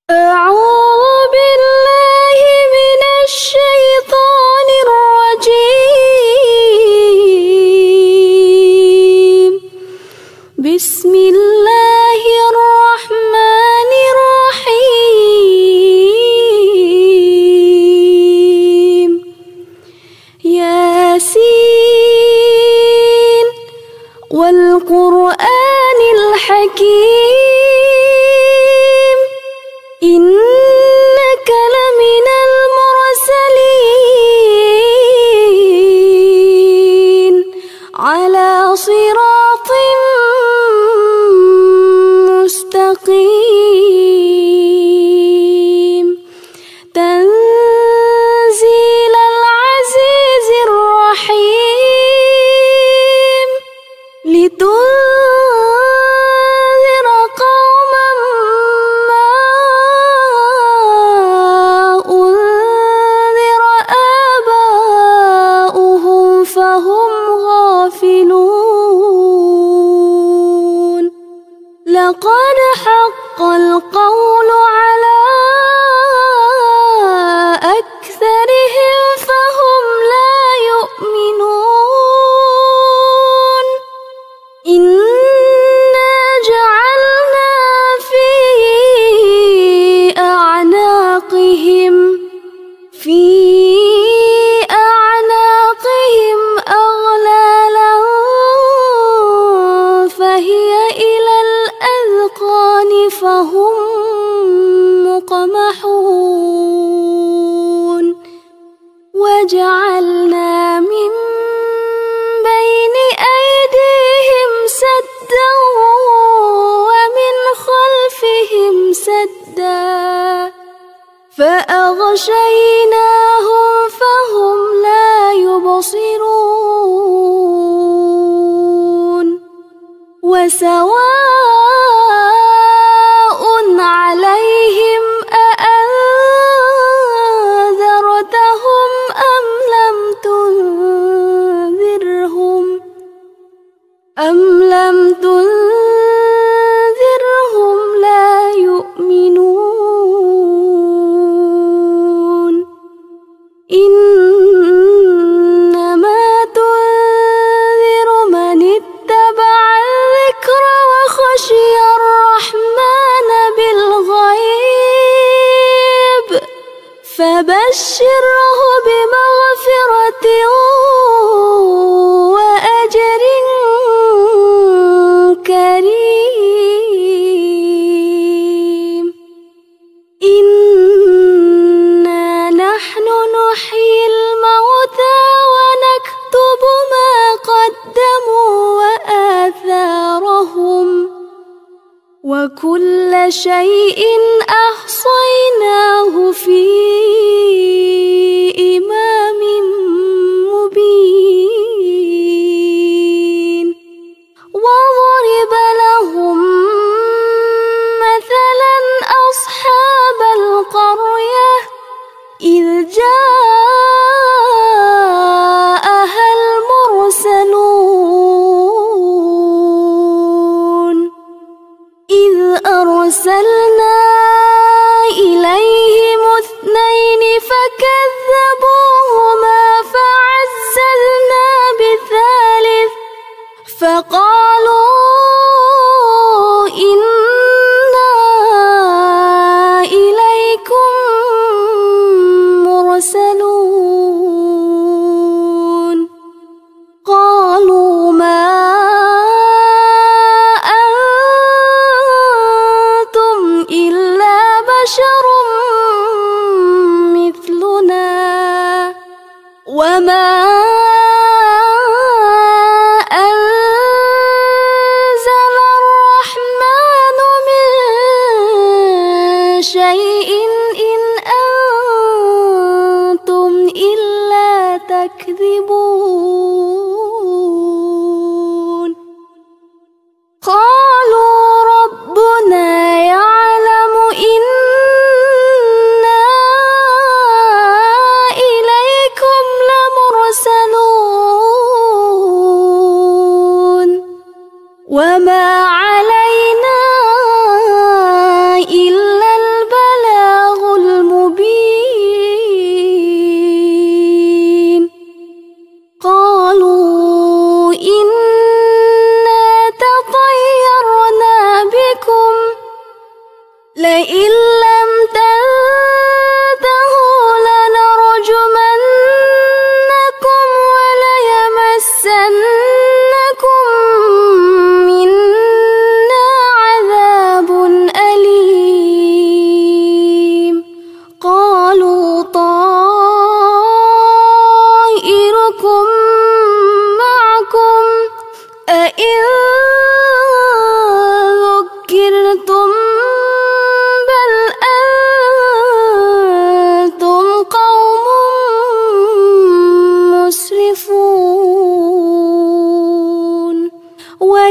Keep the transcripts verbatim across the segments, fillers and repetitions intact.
أعوذ بالله من الشيطان الرجيم. بسم الله الرحمن الرحيم. ياسين والقرآن الحكيم إنك لمن المرسلين على صراط مستقيم. تنزيل العزيز الرحيم لتنذر قوما ما أنذر آباؤهم فهم غافلون. لقد حق القول على أكثرهم فهم لا يؤمنون. إنا جعلنا في أعناقهم في أعناقهم أغلالا فهي إلى الأذقان فهم مقمحون. وجعلنا من بين أيديهم سدا ومن خلفهم سدا فأغشيناهم فهم لا يبصرون. وسواء عليهم أأنذرتهم أم لم تنذرهم أم لم تنذرهم لا يؤمنون. إنما تنذر من اتبع الذكر وخشي الرحمن بالغيب فبشره بمغفرة وأجر كريم. إنا نحن نحيي الموتى ونكتب ما قدموا وآثارهم وكل شيء أحصيناه في إمام مبين. وضرب لهم مثلا أصحاب القرية إذ جاءها المرسلون إذ أرسلنا إليهم اثنين فكذبوهما فعززنا بثالث فقالوا إنا إليكم مرسلون. قالوا ما أنتم إلا بشر مثلنا وما أنزل الرحمن من شيء إن أنتم إلا تكذبون. قالوا ربنا يعلم إنا إليكم لمرسلون وما علينا إلا البلاغ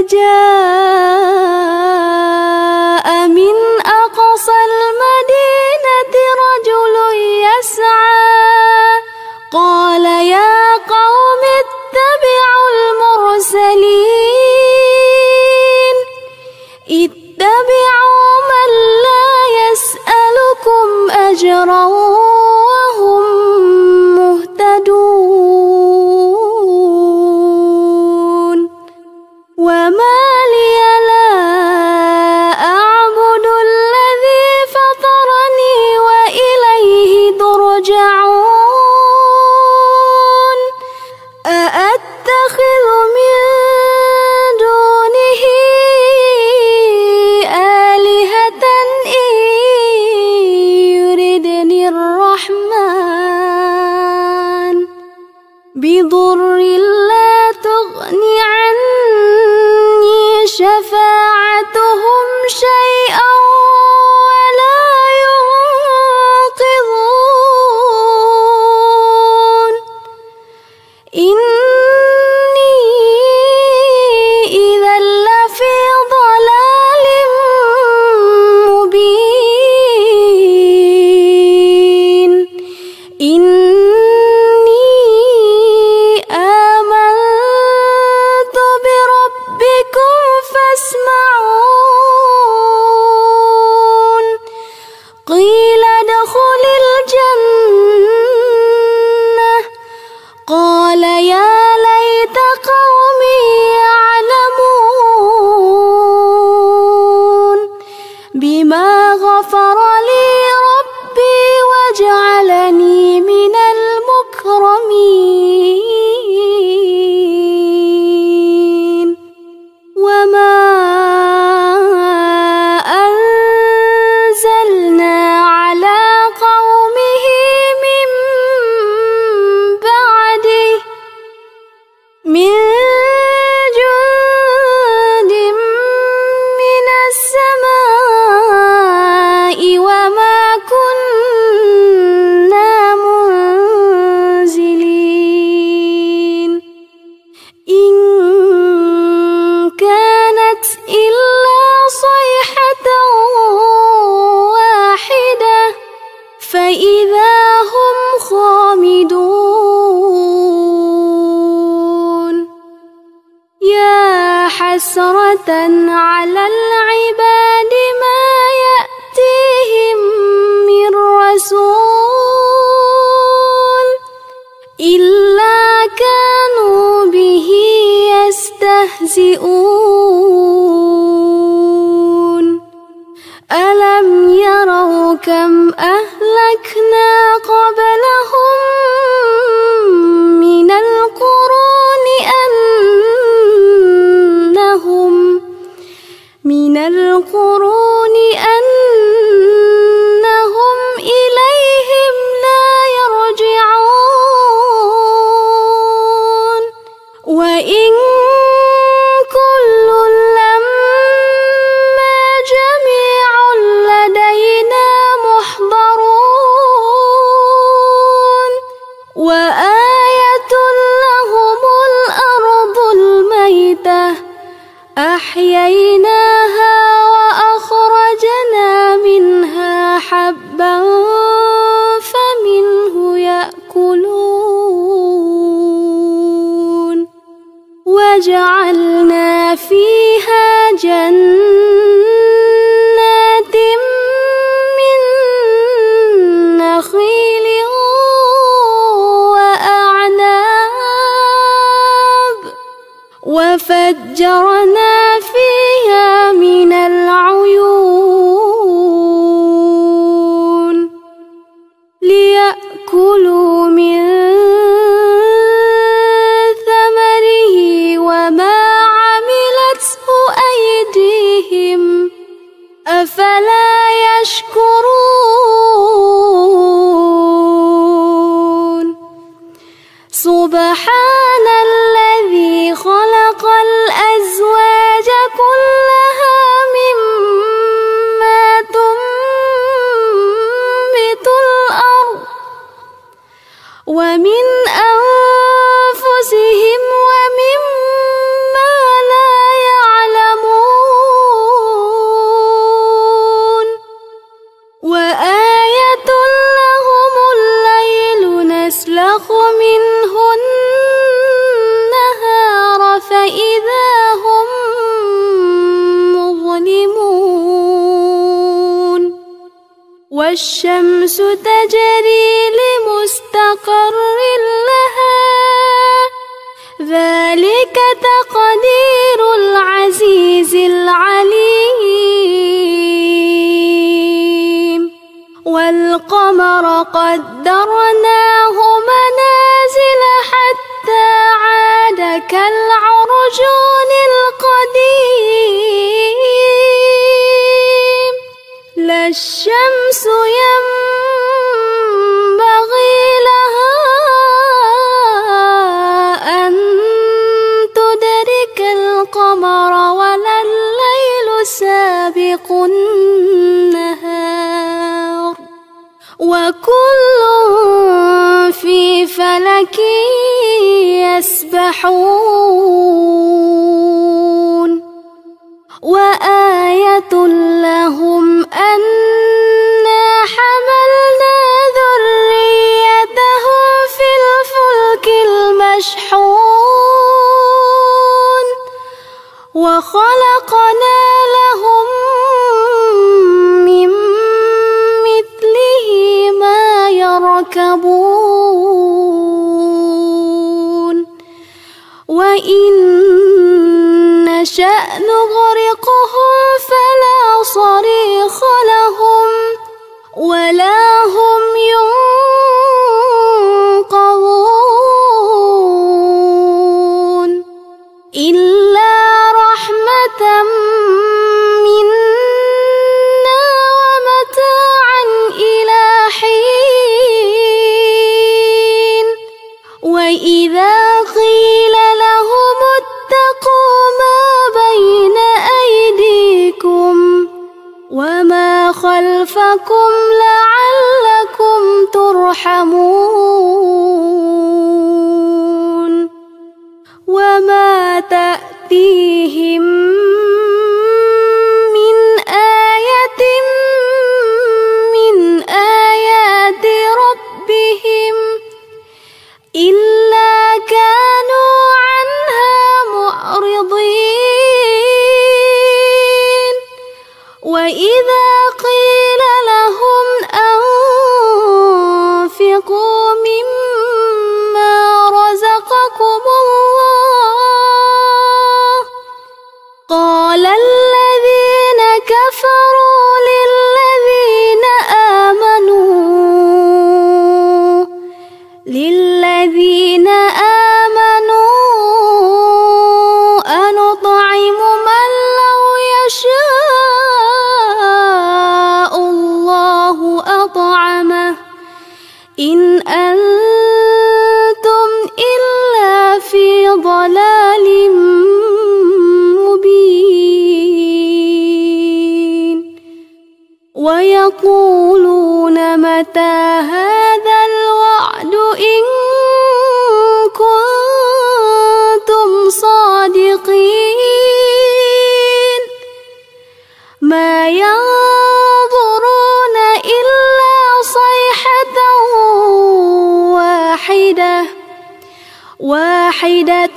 وجاء من أقصى المدينة رجل يسعى قال يا قوم اتبعوا المرسلين اتبعوا من لا يسألكم أجرا وهم مهتدون وما لي لا أعبد الذي فطرني وإليه ترجعون أأتخذ من دونه آلهة إن يردني الرحمن بضر لا تغني عني شفاعتهم شيئا ولا ينقذون إني إذا لفي ضلال مبين إني آمنت بربكم فاسمعون قيل ادخل الجنة قال يا ليت قومي يعلمون بما غفر لي ربي وجعلني من المكرمين وما أنزلنا على قومه من بعده من جند من السماء وما كنا منزلين إن كانت إلا صيحة واحدة فإذا هم خامدون يا حسرة على العباد ما يأتيهم من رسول إلا كانوا به يستهزئون ألم يروا كم أهلكنا قبلهم من القرون أنهم من القرون أنهم إليهم لا يرجعون وإن كل لما جميع لدينا محضرون وآية لهم الأرض الميتة أحييناها وأخرجنا منها حبا فمنه يأكلون وجعلنا فيها جنات من نخيل وأعناب وفجرنا فيها من العيون ليأكلوا من ثمره وما عملته أيديهم أفلا يشكرون سبحان الذي خلق الأزواج كلها مما تنبت الأرض ومن أنفسهم ومما لا يعلمون والشمس تجري لمستقر لها ذلك تقدير العزيز العليم والقمر قدرناه منازل حتى عاد كالعرجون القديم لا الشمس ينبغي لها أن تدرك القمر ولا الليل سابق النهار وكل في فلك يسبحون وآية لهم أنا حملنا ذريتهم في الفلك المشحون وخلقنا لهم من مثله ما يركبون وإن نشأ نغرقهم فلا صريخ لهم ولا هم ينقذون إلا رحمة منا ومتاعا إلى حين وإذا قيل لهم اتقوا ما بين أيديكم وما خلفكم لعلكم ترحمون وما تأتيهم من آية من آيات ربهم إلا كانوا عنها معرضين وإذا قيل لهم أنفقوا مما رزقكم الله قال الذين كفروا للذين آمنوا للذين آمنوا أنطعم من لو يشاء الله أطعمه إن أنتم إلا في ضلال مبين ويقولون متى هذا الوعد إن كنتم صادقين ما ينظرون إلا صيحة واحدة واحدة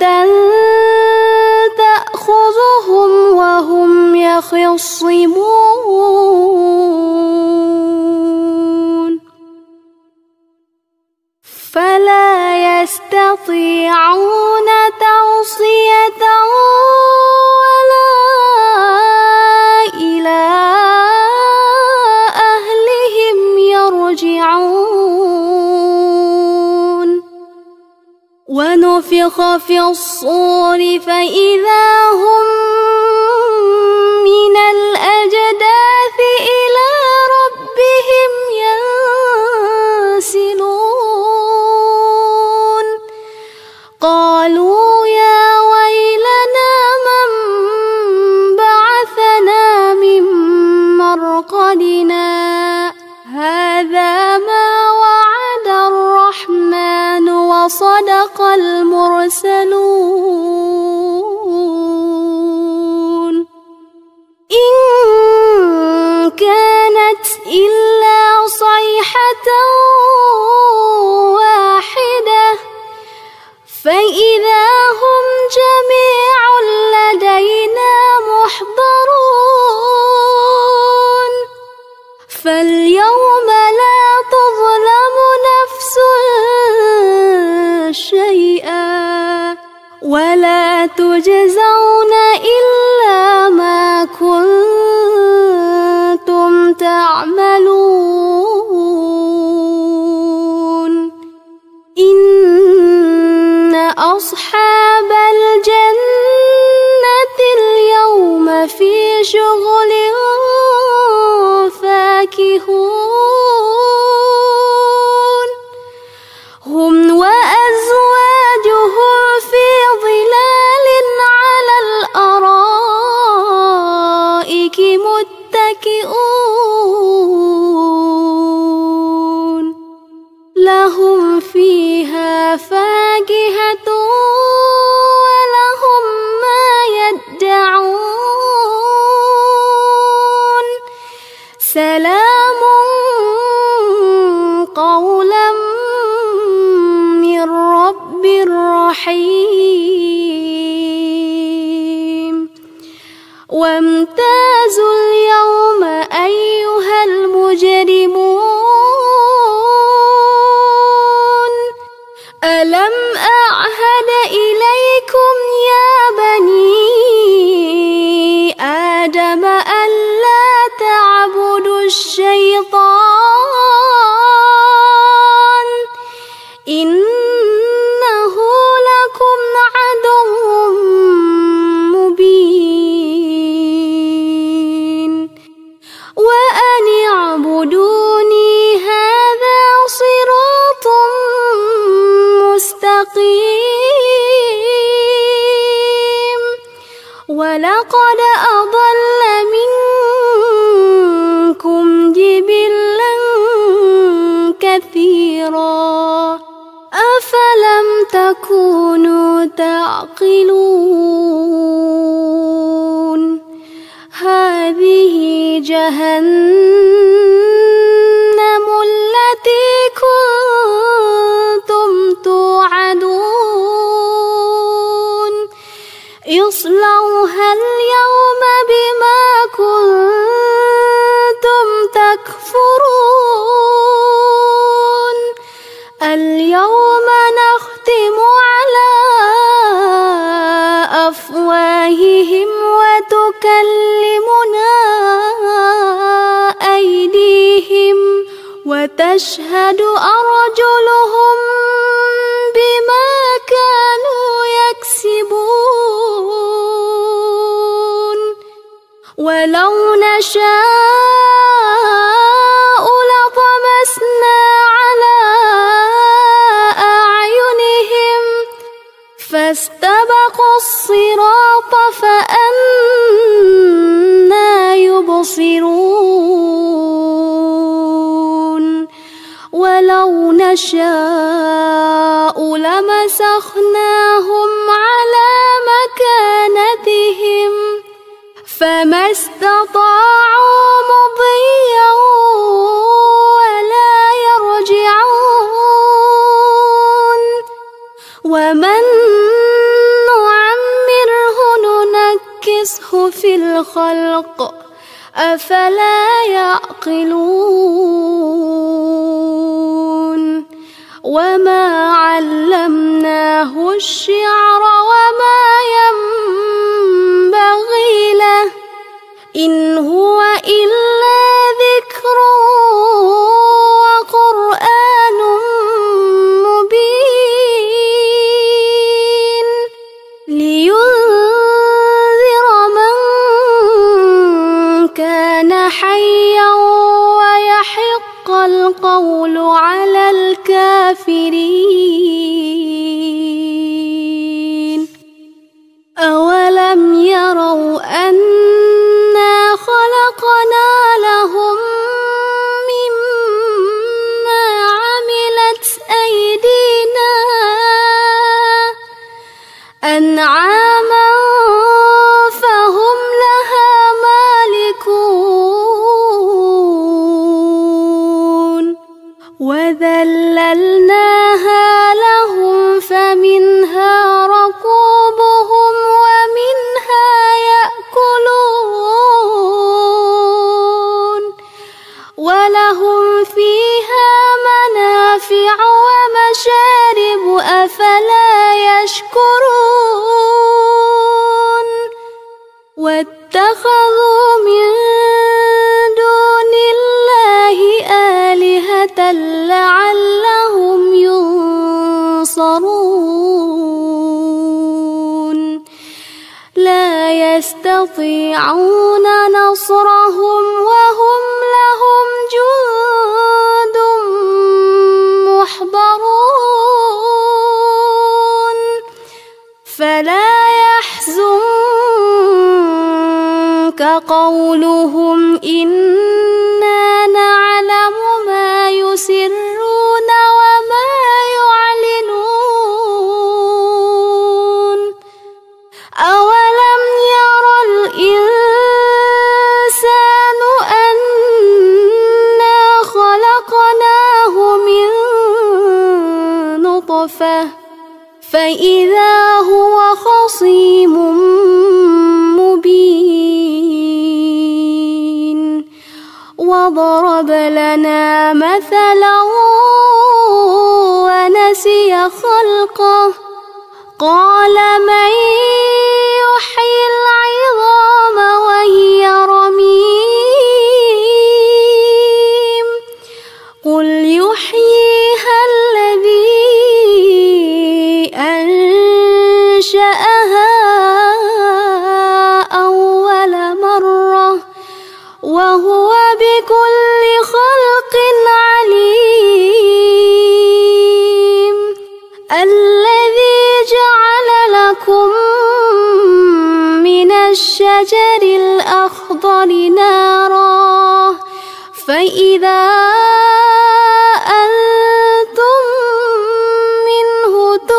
تأخذهم وهم يخصمون فلا يستطيعون توصية ولا إلى أهلهم يرجعون ونفخ في الصور فإذا هم من الأجداث إلى ربهم ينسلون قالوا يا ويلنا من بعثنا من مرقدنا هذا ما وعد الرحمن وصدق المرسلون ولا تجزون إلا ما كنتم تعملون إن أصحاب الجنة اليوم في شغل فاكهون هم وأزواجهم في ظلال على الأرائك متكئون لهم فيها فاكهة ولهم ما يدعون سلام قولا من رب رحيم وامتازوا اليوم أيها المجرمون ألم أعهد إليكم يا بني آدم ألا تعبدوا الشيطان إنه لكم عدو مبين وأن اعبدوني هذا صراط مستقيم ولقد أضل منكم جبلا كثيرا أفلم تكونوا تعقلون هذه جهنم التي كنتم توعدون اصلوها اليوم بما كنتم تكفرون اليوم نختم على أفواههم وتكلمنا أيديهم وتشهد أرجلهم بما كانوا يكسبون ولو نشاء لطمسنا على أعينهم فاستبقوا الصراط فأنى يبصرون ولو نشاء لمسخناهم على مكانتهم فما استطاعوا مضيا ولا يرجعون ومن نعمره ننكسه في الخلق أفلا يعقلون وما علمناه الشعر وما ينبغي له إن هو إلا ذكر وقرآن مبين لينذر من كان حيا ويحق القول على الكافرين أولم يروا أنا خلقنا لهم مما عملت أيدينا أنعاما فهم لها مالكون وذللناها لهم فمنها ركوبهم ومنها يأكلون ولهم فيها منافع ومشارب أفلا يشكرون واتخذوا من دون الله آلهة لعلهم ينصرون لا يستطيعون نصرهم وهم لهم جند محضرون فلا يحزنك قولهم إنا نعلم ما يسرون وما يعلنون أولم ير الإنسان أنا خلقناه من نطفة فإذا هو خصيم مبين وضرب لنا مثلا ونسي خلقه قال من يحيي العظام وهي رميم قل يحييها الذي أنشأها أول مرة وهو بكل خلق عليم الذي جعل لكم من الشجر الأخضر نارا فإذا أنتم منه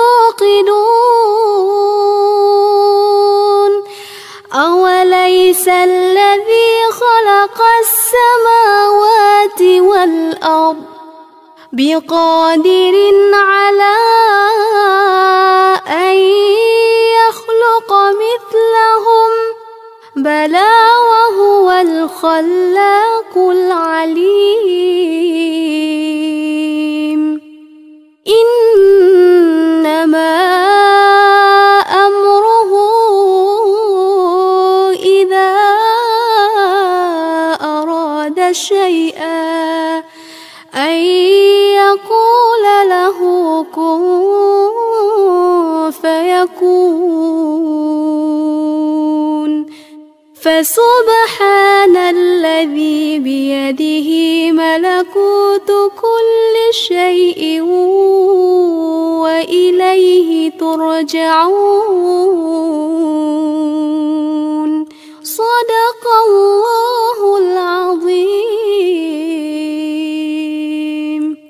توقدون أوليس الذي خلق السماوات والأرض بقادر على أن يخلق مثلهم بلى وهو الخلاق العليم إنما أمره إذا أراد شيئا أن يقول له كن فيكون فسبحان الذي بيده ملكوت كل شيء وإليه ترجعون صدق الله العظيم.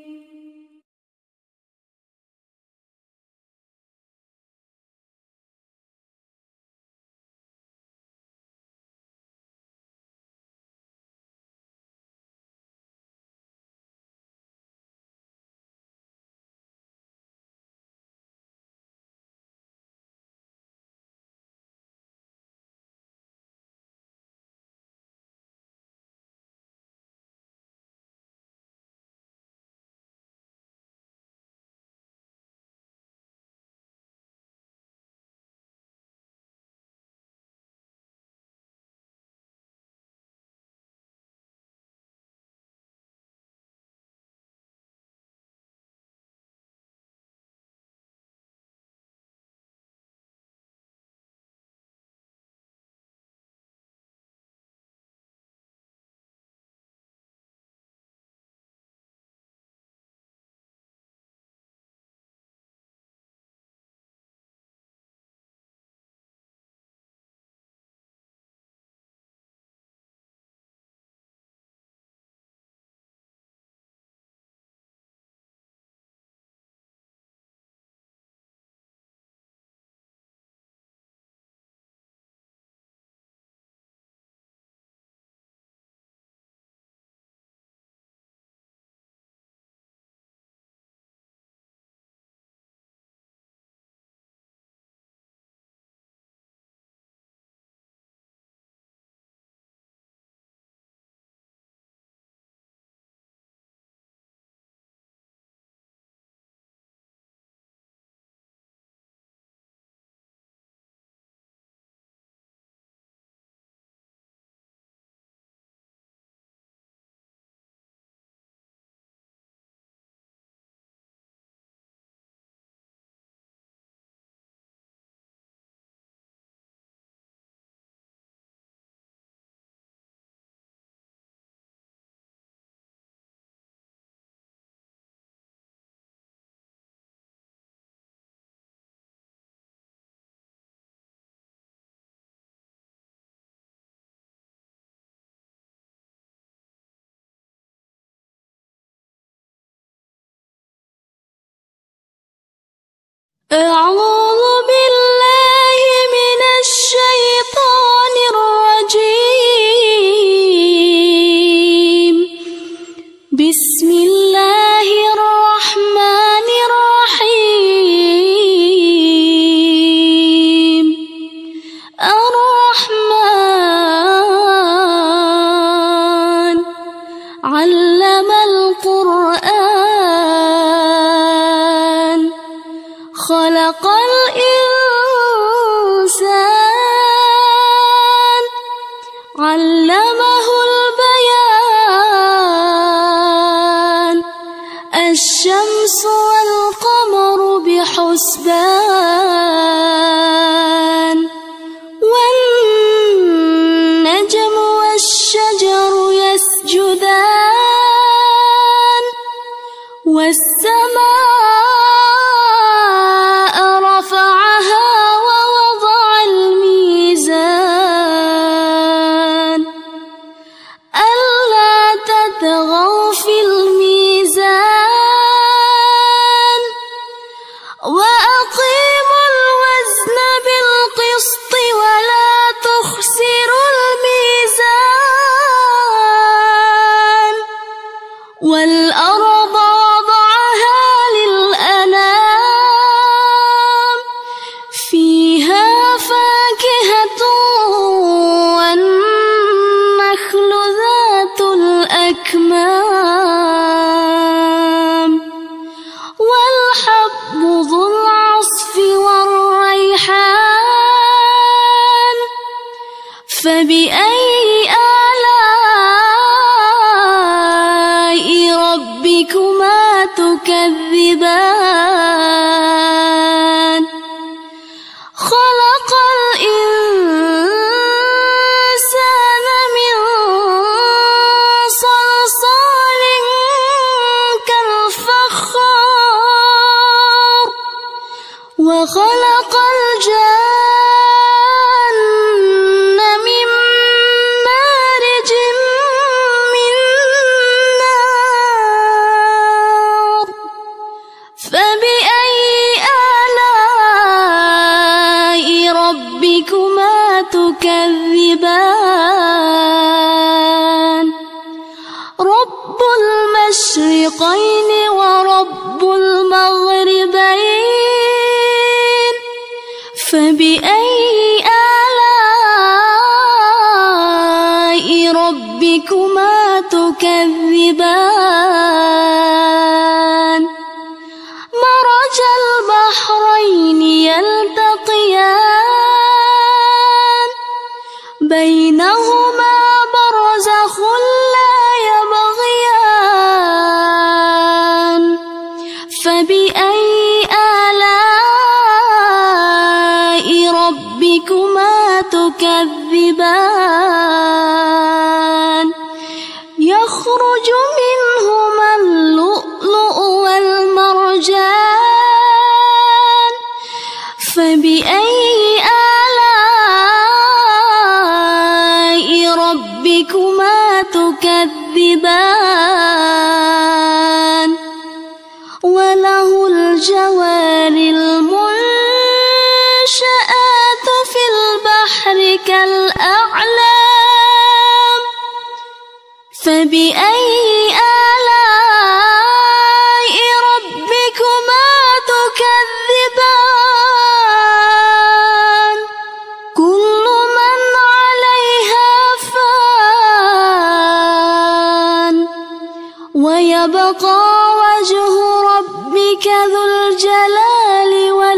أعوذ بالله من الشيطان الرجيم. بسم الله الرحمن الرحيم. الرحمن علم القرآن خلق الإنسان علمه البيان. الشمس والقمر بحسبان والنجم والشجر يسجدان والسماء رفعها ووضع الميزان ألا تطغوا في الميزان وأقيموا الوزن بالقسط ولا تخسروا الميزان. والأرض وضعها للأنام فيها فاكهة والنخل ذات الأكمام والحب ذو العصف والريحان. فبأي آلاء ربكما تكذبان؟ خلق الإنسان من صلصال كالفخار وخلق الجن من مارج من نار. فبأي آلاء ربكما تكذبان؟ رب المشرقين ورب المغربين. فبأي آلاء ربكما تكذبان؟ مرج البحرين يلتقيان بينهما برزخ لا يبغيان. فبأي آلاء ربكما تكذبان؟ يخرج منهما اللؤلؤ والمرجان. فبأي آلاء ربكما تكذبان؟ وله الجوار المنشآت في البحر كالأعلام. فبأي آلاء ربكما تكذبان؟ كل من عليها فان ويبقى وجه ربك ذو الجلال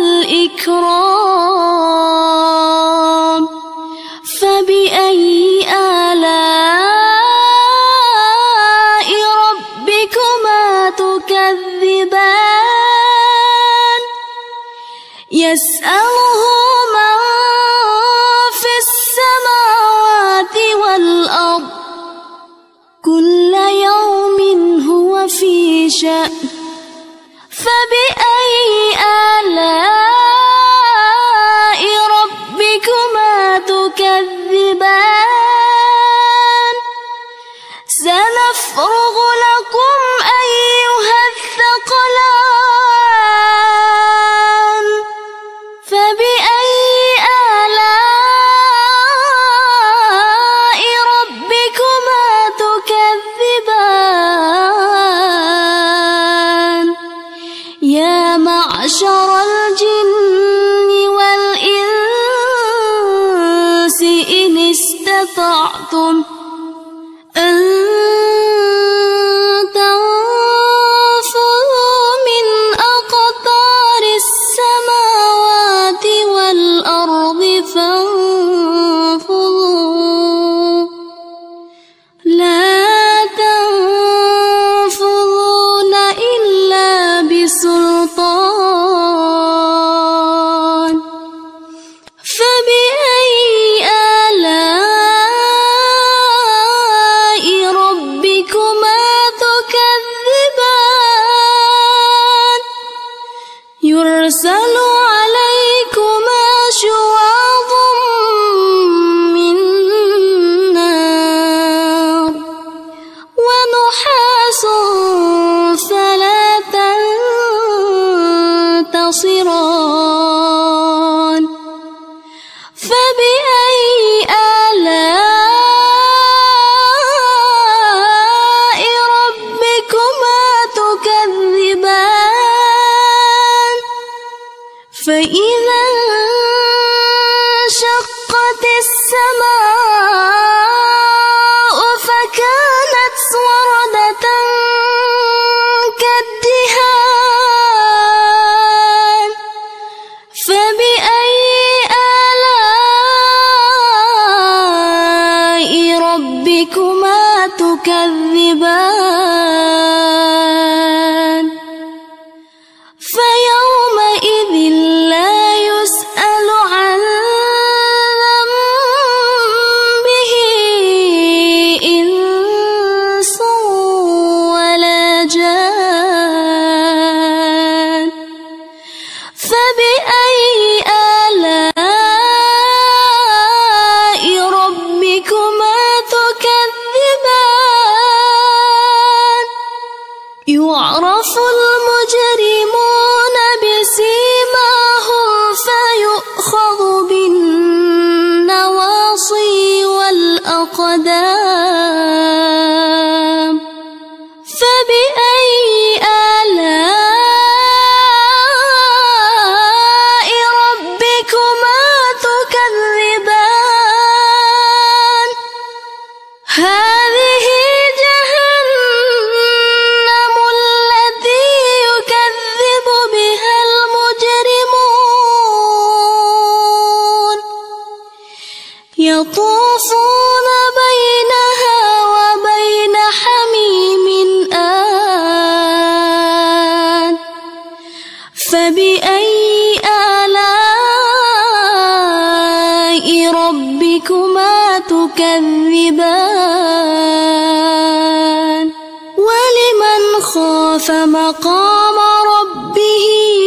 والإكرام. فبأي آلاء ربكما تكذبان؟ يسأله من في السماوات والأرض كل يوم هو في شأن. فبأي آلاء ربكما تكذبان؟ سنفرغ لكم أيها الثقلان استطعتم أن تنفذوا من أقطار السماوات والأرض فانفذوا لا تنفذون إلا بسلطان فبأي آلاء ربكما تكذبان يرسل عليكما شواظ من نار ونحاس فلا تنتصران فبأي آلاء ربكما تكذبان فإذا انشقت السماء فكانت وردة كالدهان فبأي آلاء ربكما تكذبان فيومئذ لا يسأل عن ذنبه إنس ولا جان فبأي آلاء ربكما تكذبان يعرف المجرمون بسيماهم فيؤخذ بالنواصي والأقدام فبأي آلاء ربكما تكذبان هذه جهنم التي يكذب بها المجرمون يطوفون بينها وبين حميم آن فبأي آلاء ربكما تكذبان ولمن خاف مقام ربه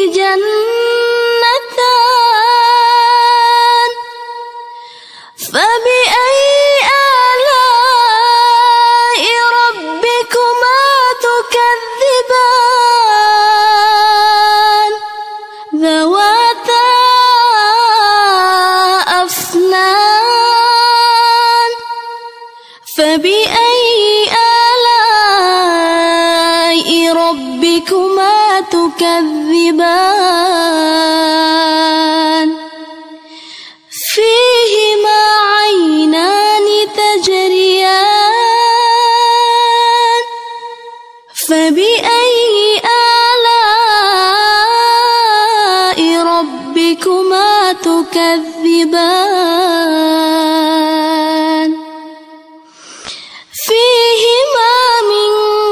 جنتان فبأي آلاء ربكما تكذبان ذواتا أفنان فبأي آلاء ربكما تكذبان فيهما عينان تجريان فبأي آلاء ربكما تكذبان فيهما من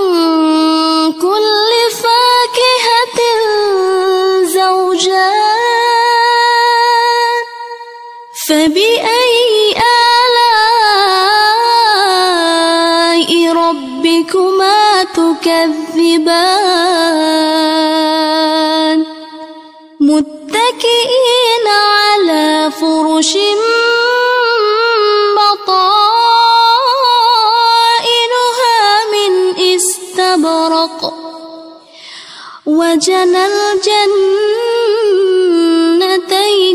كل فاكهة زوجان فبأي آلاء ربكما تكذبان متكئين على فرش بطائنها من استبرق وجنى الجنتين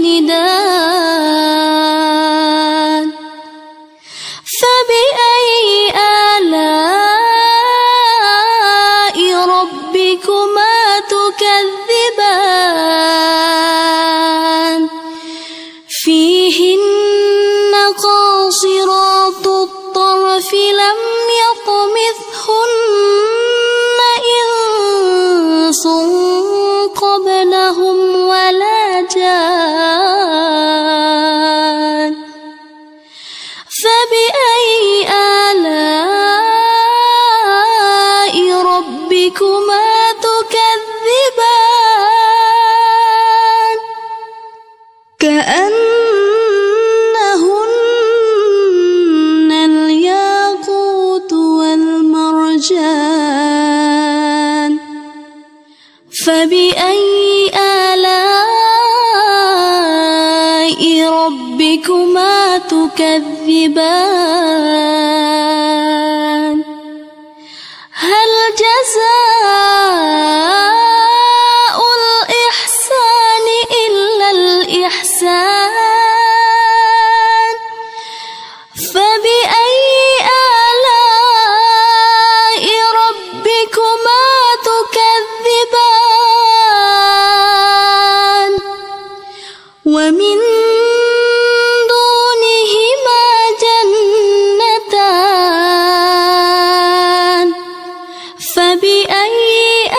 دان فبأي آلاء ربكما تكذبان فيهن قاصرات الأعراف لم يطمثهن إنس قبلهم ولا جان فبأي آلاء ربكما تكذبان كأنهن الياقوت والمرجان فبأي آلاء ربكما تكذبان هل جزاء الإحسان إلا الإحسان فبأي آلاء ربكما تكذبان ومن دونهما جنتان فبأي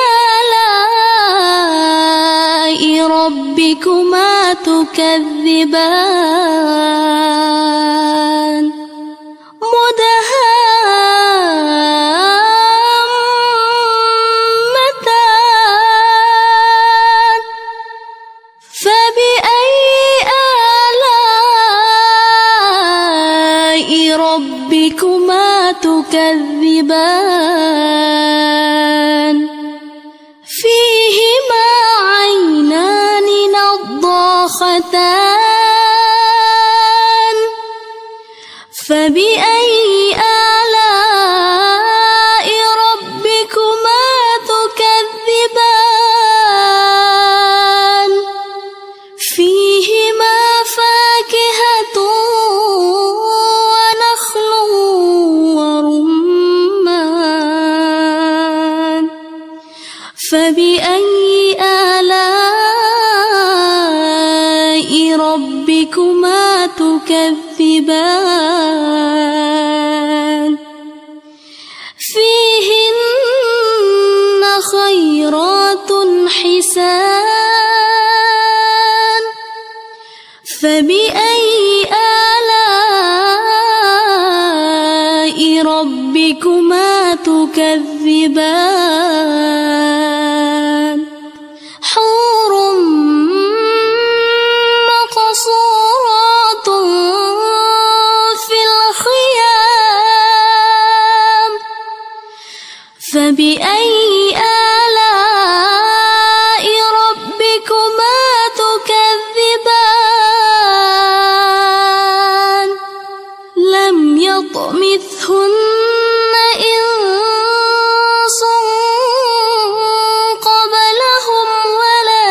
آلاء ربكما تكذبان مدهامتان فبأي آلاء ربكما تكذبان فيهما عينان نضاختان فبأي آلاء ربكما تكذبان فيهما فاكهة ونخل ورمان فبأي آلاء ربكما تكذبان فيهن خيرات حسان فبأي آلاء ربكما تكذبان حور مقصورات في الخيام فبأي آلاء ربكما تكذبان لم يطمثهن إنس قبلهم ولا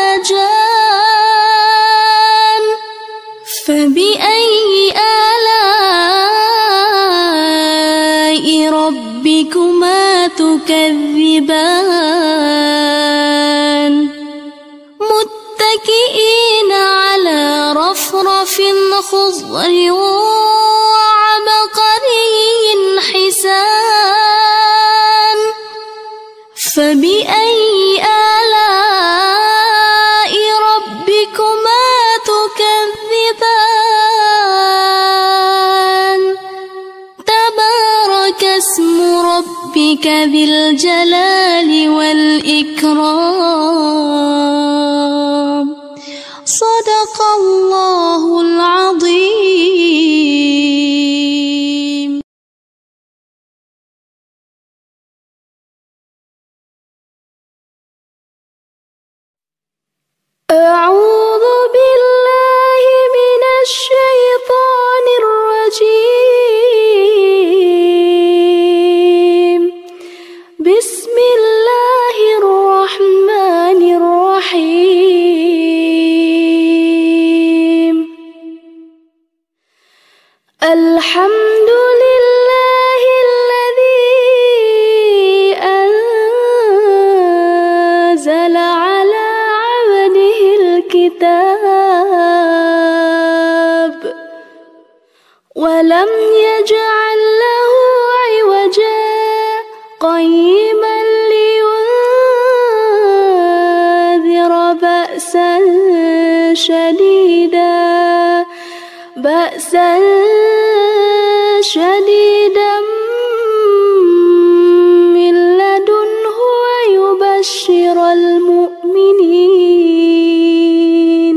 جان فبأي آلاء ربكما تكذبان متكئين على رفرف خضر وعبقري حسان فبأي آلاء ربكما تكذبان تبارك اسم ربك ذي الجلال والإكرام صدق الله العظيم. أعوذ بالله من الشيطان الرجيم بسم الله الرحمن الرحيم الحمد لله الذي أنزل على عبده الكتاب ولم يجعل له بأسا شديدا من لدنه ويبشر المؤمنين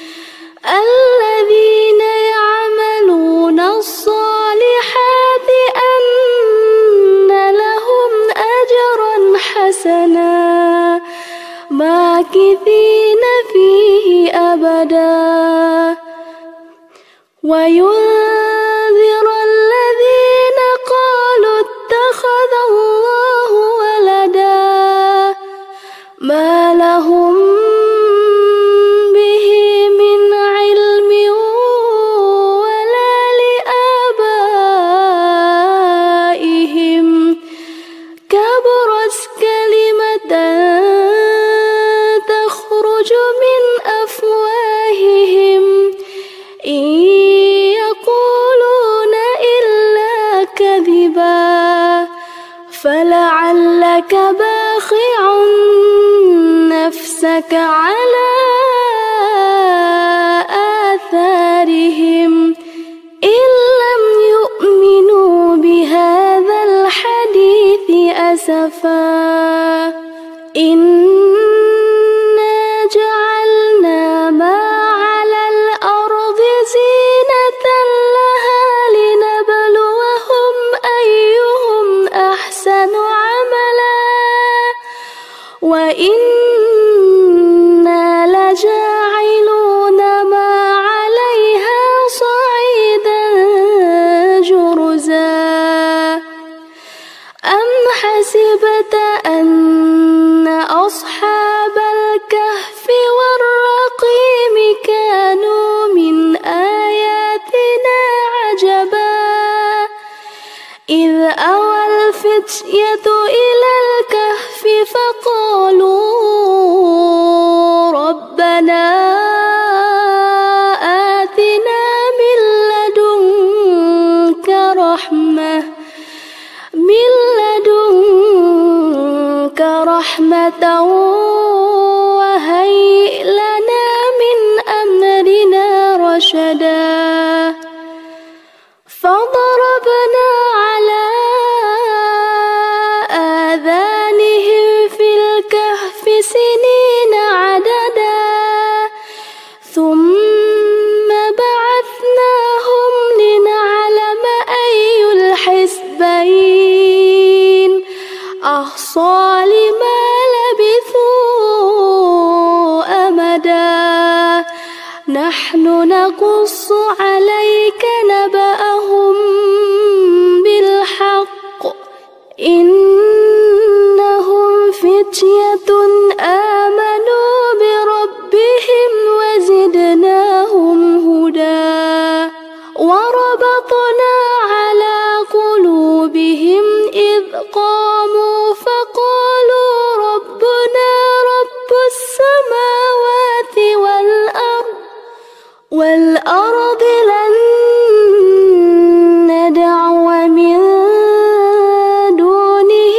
الذين يعملون الصالحات أن لهم أجرا حسنا ماكثين فيه أبدا وينذر الذين قالوا اتخذ الله ولدا ما لهم به من علم ولا لآبائهم كبرت كلمة تخرج من أفواههم إن يقولون إلا كذبا فلعلك باخع نفسك على آثارهم إن لم يؤمنوا بهذا الحديث أسفا إنا جعلنا ما على الأرض زينة لها لنبلوهم أيهم أحسن عملا وإنا لجاعلون ما عليها صعيدا جرزا أم حسبت أن أصحاب الكهف والرقيم كانوا من آياتنا عجبا إذ أوى الفتية إلى الكهف فقالوا ربنا آتنا من لدنك رحمة من لدنك رحمة وهيئ لنا من أمرنا رشدا فضربنا على آذانهم في الكهف سنين عددا ثم بعثناهم لنعلم أي الحزبين أحصى لما لبثوا أمدا نحن نقص عليك نبأهم بالحق إنهم فتية آمنوا بربهم وزدناهم هدى وربطنا على قلوبهم إذ قاموا فقالوا ربنا رب السماوات والأرض والأرض لن ندعو من دونه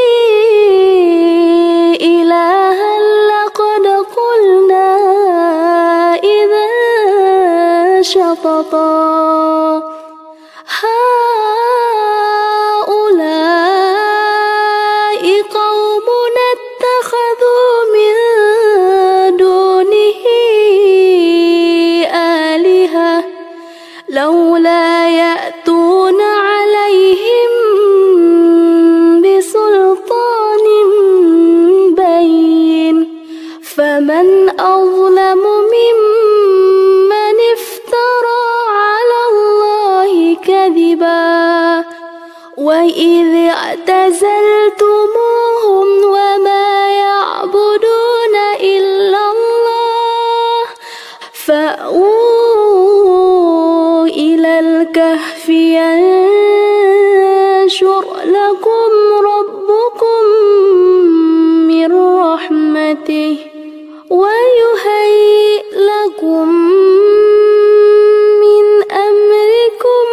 إلها لقد قلنا إذا شططا هؤلاء قومنا اتخذوا من دونه آلهة لولا يأتون عليهم بسلطان بين فمن أظلم ممن افترى على الله كذبا وإذ اعتزلتموهم وما يعبدون إلا الله فأووا إلى الكهف ينشر لكم ربكم من رحمته ويهيئ لكم من أمركم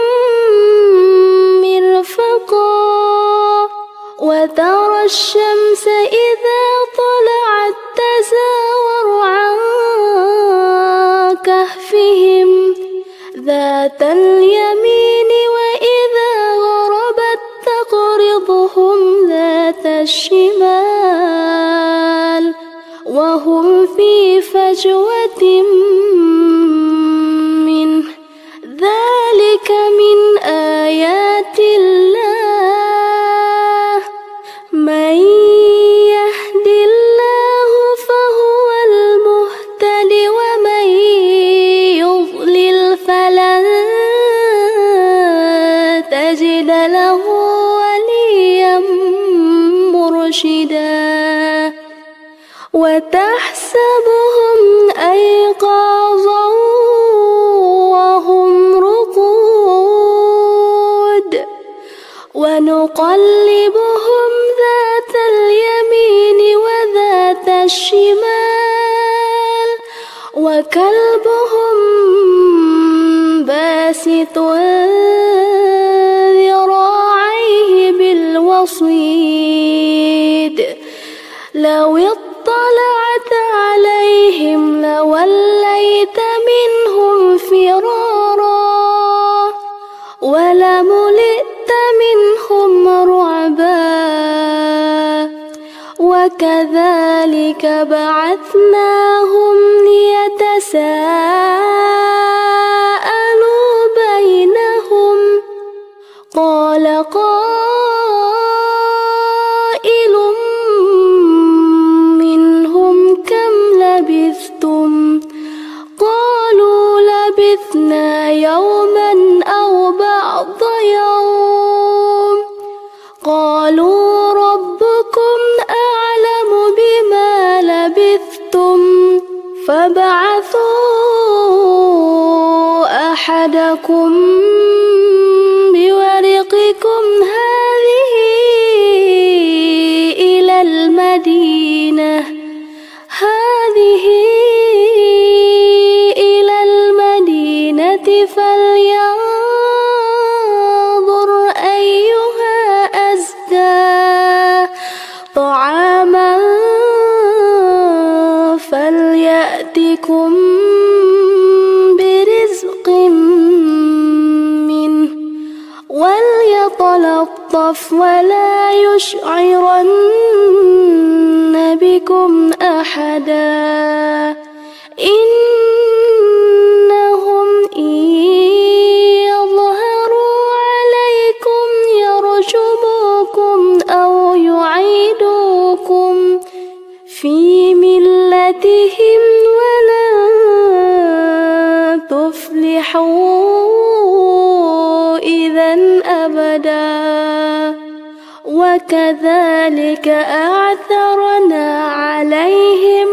مرفقا وترى الشمس إذا طلعت تزاور عن كهفهم ذات الشمال وهم في فجوة منه ذلك من آيات الله من يهد الله فهو المهتد ومن يضلل فلن تجد له وليا مرشدا وتحسبهم أيقاظا وهم رقود ونقلبهم ذات اليمين وذات الشمال وكلبهم باسط ذراعيه بالوصيد لو اطلعت عليهم لوليت منهم فرارا ولملئت منهم رعبا وكذلك بعثناهم ليتساءلوا بينهم قال قائل منهم كم لبثتم قالوا لبثنا يوما أو بعض يوم قالوا ربكم أعلم بما لبثتم فابعثوا أحدكم بورقكم هذه إلى المدينة هذه إلى المدينة فلينظر أيها أزكى طعاما فليأتكم برزق منه وليتلطف ولا يشعرن بكم أحدا إنهم إن يظهروا عليكم يرجموكم أو يعيدوكم في ملتهم ولن تفلحوا إذا أبدا وكذلك أعثرنا عليهم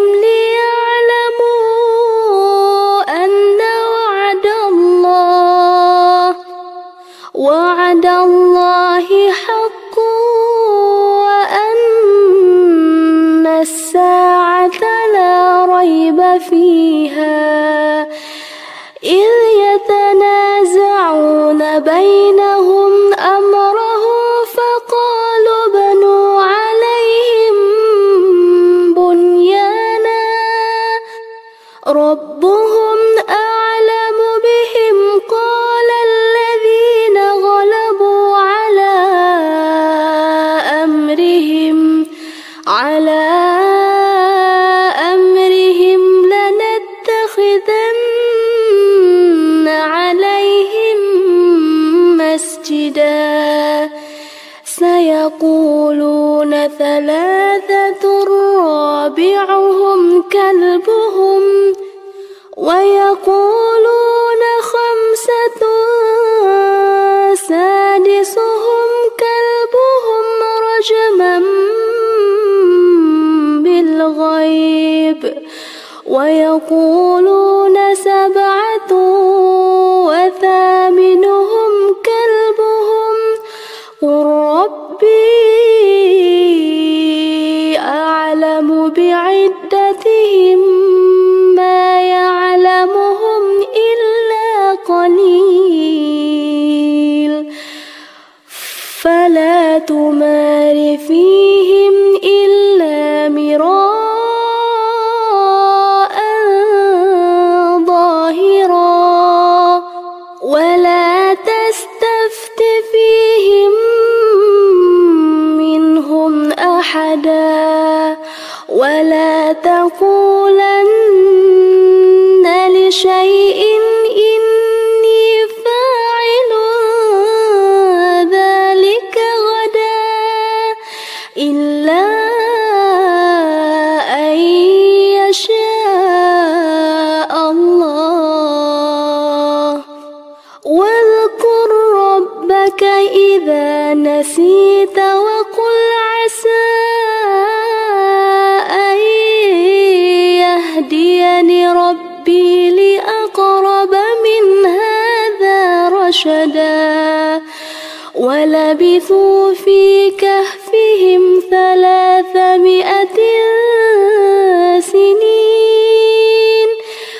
ليعلموا أن وعد الله وعد الله حق وأن الساعة لا ريب فيها إذ يتنازعون بينهم أمرهم فقالوا بنوا عليهم بنيانا ربهم أعلم بهم قال الذين غلبوا على أمرهم على أمرهم لنتخذن عليهم مسجدا سيقولون ثلاثة رابعهم كلبهم ويقولون خمسة سادسهم كلبهم رجما بالغيب ويقولون سبعة وثامنهم كلبهم قل ربي أعلم بعدتهم ما يعلمهم إلا قليل فلا تمار فيهم إلا مراء ظاهرا ولا تستفت فيهم منهم أحدا ولا تقولن لشيء إني فاعل ذلك غدا إلا أن يشاء الله واذكر ربك إذا نسيت وقل عسى أن يهديني ربي لأقرب من هذا رشدا ولبثوا في كهفهم ثلاثمائة سنين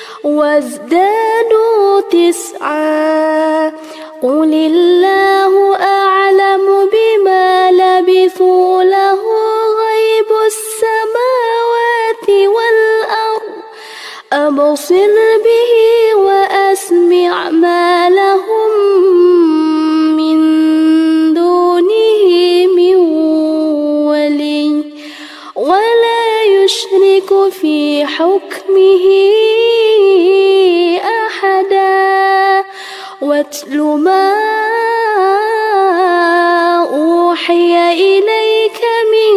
وازدادوا تسعا قل الله أعلم بما لبثوا له غيب السماوات والأرض أبصر به وأسمع ما لهم من دونه من ولي ولا يشرك في حكمه أحدا واتل ما أوحي إليك من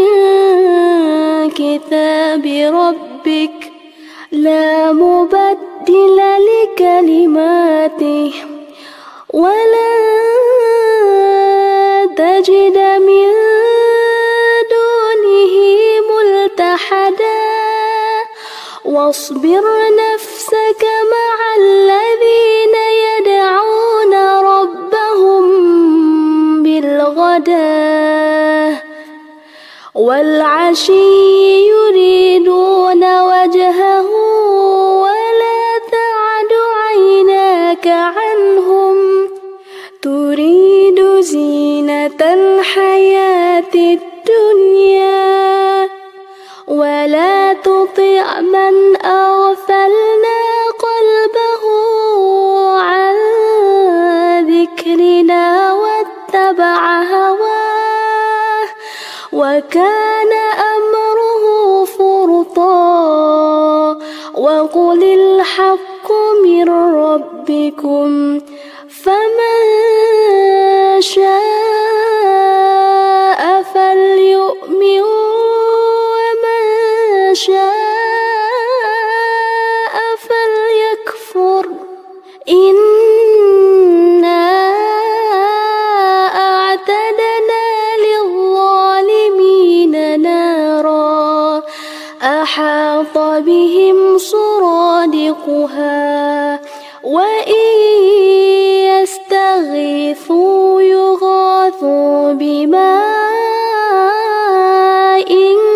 كتاب ربك لا مبدل لكلماته ولا تجد من دونه ملتحدا واصبر نفسك مع الذين يدعون ربهم بالغداة والعشي يريدون وجهه ولا تعد عيناك عنهم تريد زينة الحياة الدنيا ولا تطع من أغفلنا قلبه عن ذكرنا واتبع هواه وكان أمره فرطا وقل الحق من ربكم فمن شاء فليؤمن ومن شاء فليكفر إنا أعتدنا للظالمين نارا أحاط بهم سرادقها وإن يستغيثوا يغاثوا بماء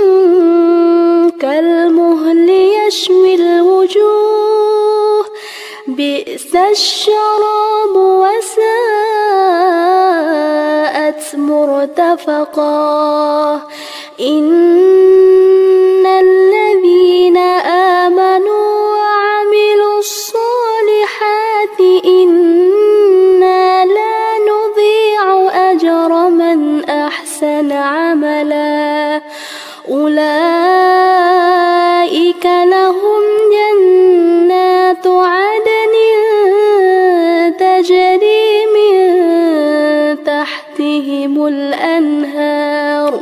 كالمهل يشوي الوجوه بئس الشراب وساءت مرتفقا إن الذين آمنوا وعملوا الصالحات إنا لا نضيع أجر من أحسن عملا أولئك لهم جنات عدن تجري من تحتهم الأنهار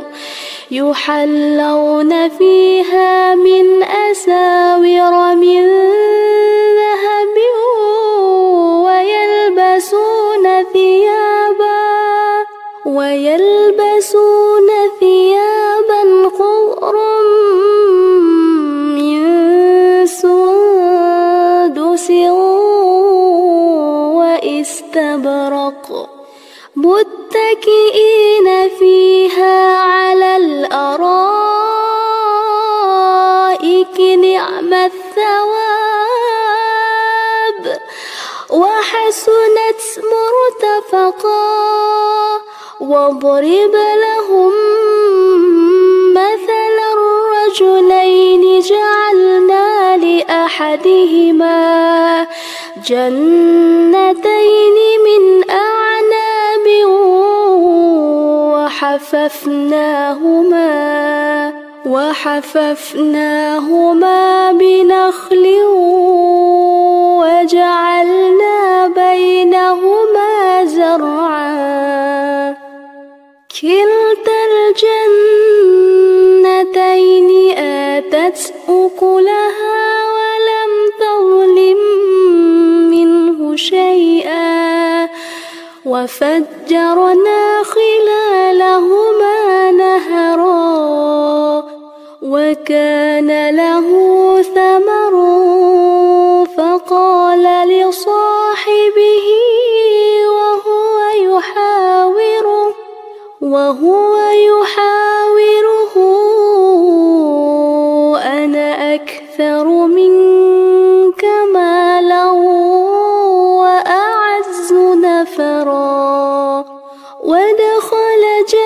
يحلون فيها من أساور من ذهب ويلبسون ثيابا ويلبسون ثيابا خضرا من سندس واستبرق متكئين فيها على الأرائك نعم الثواب وحسنت مرتفقا واضرب لهم مثلا الرجلين جعلنا لأحدهما جنتين من أعناب وحففناهما وحففناهما بنخل وجعلنا بينهما زرعا كلتا الجنتين آتت أكلها ولم تظلم منه شيئا وفجرنا خلالهما نهرا وكان له ثمر فقال لصاحبه وهو يحاوره وهو يحاوره أنا أكثر منك مالا وأعز نفرا ودخل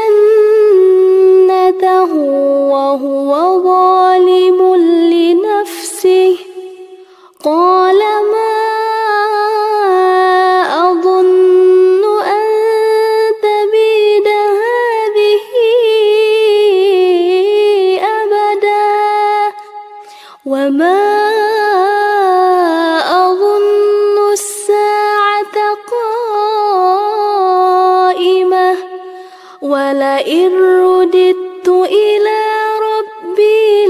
جنته وهو ظالم لنفسه قال ما أظن أن تبيد هذه أبدا وما أظن الساعة قائمة ولئن رددت إلى ربي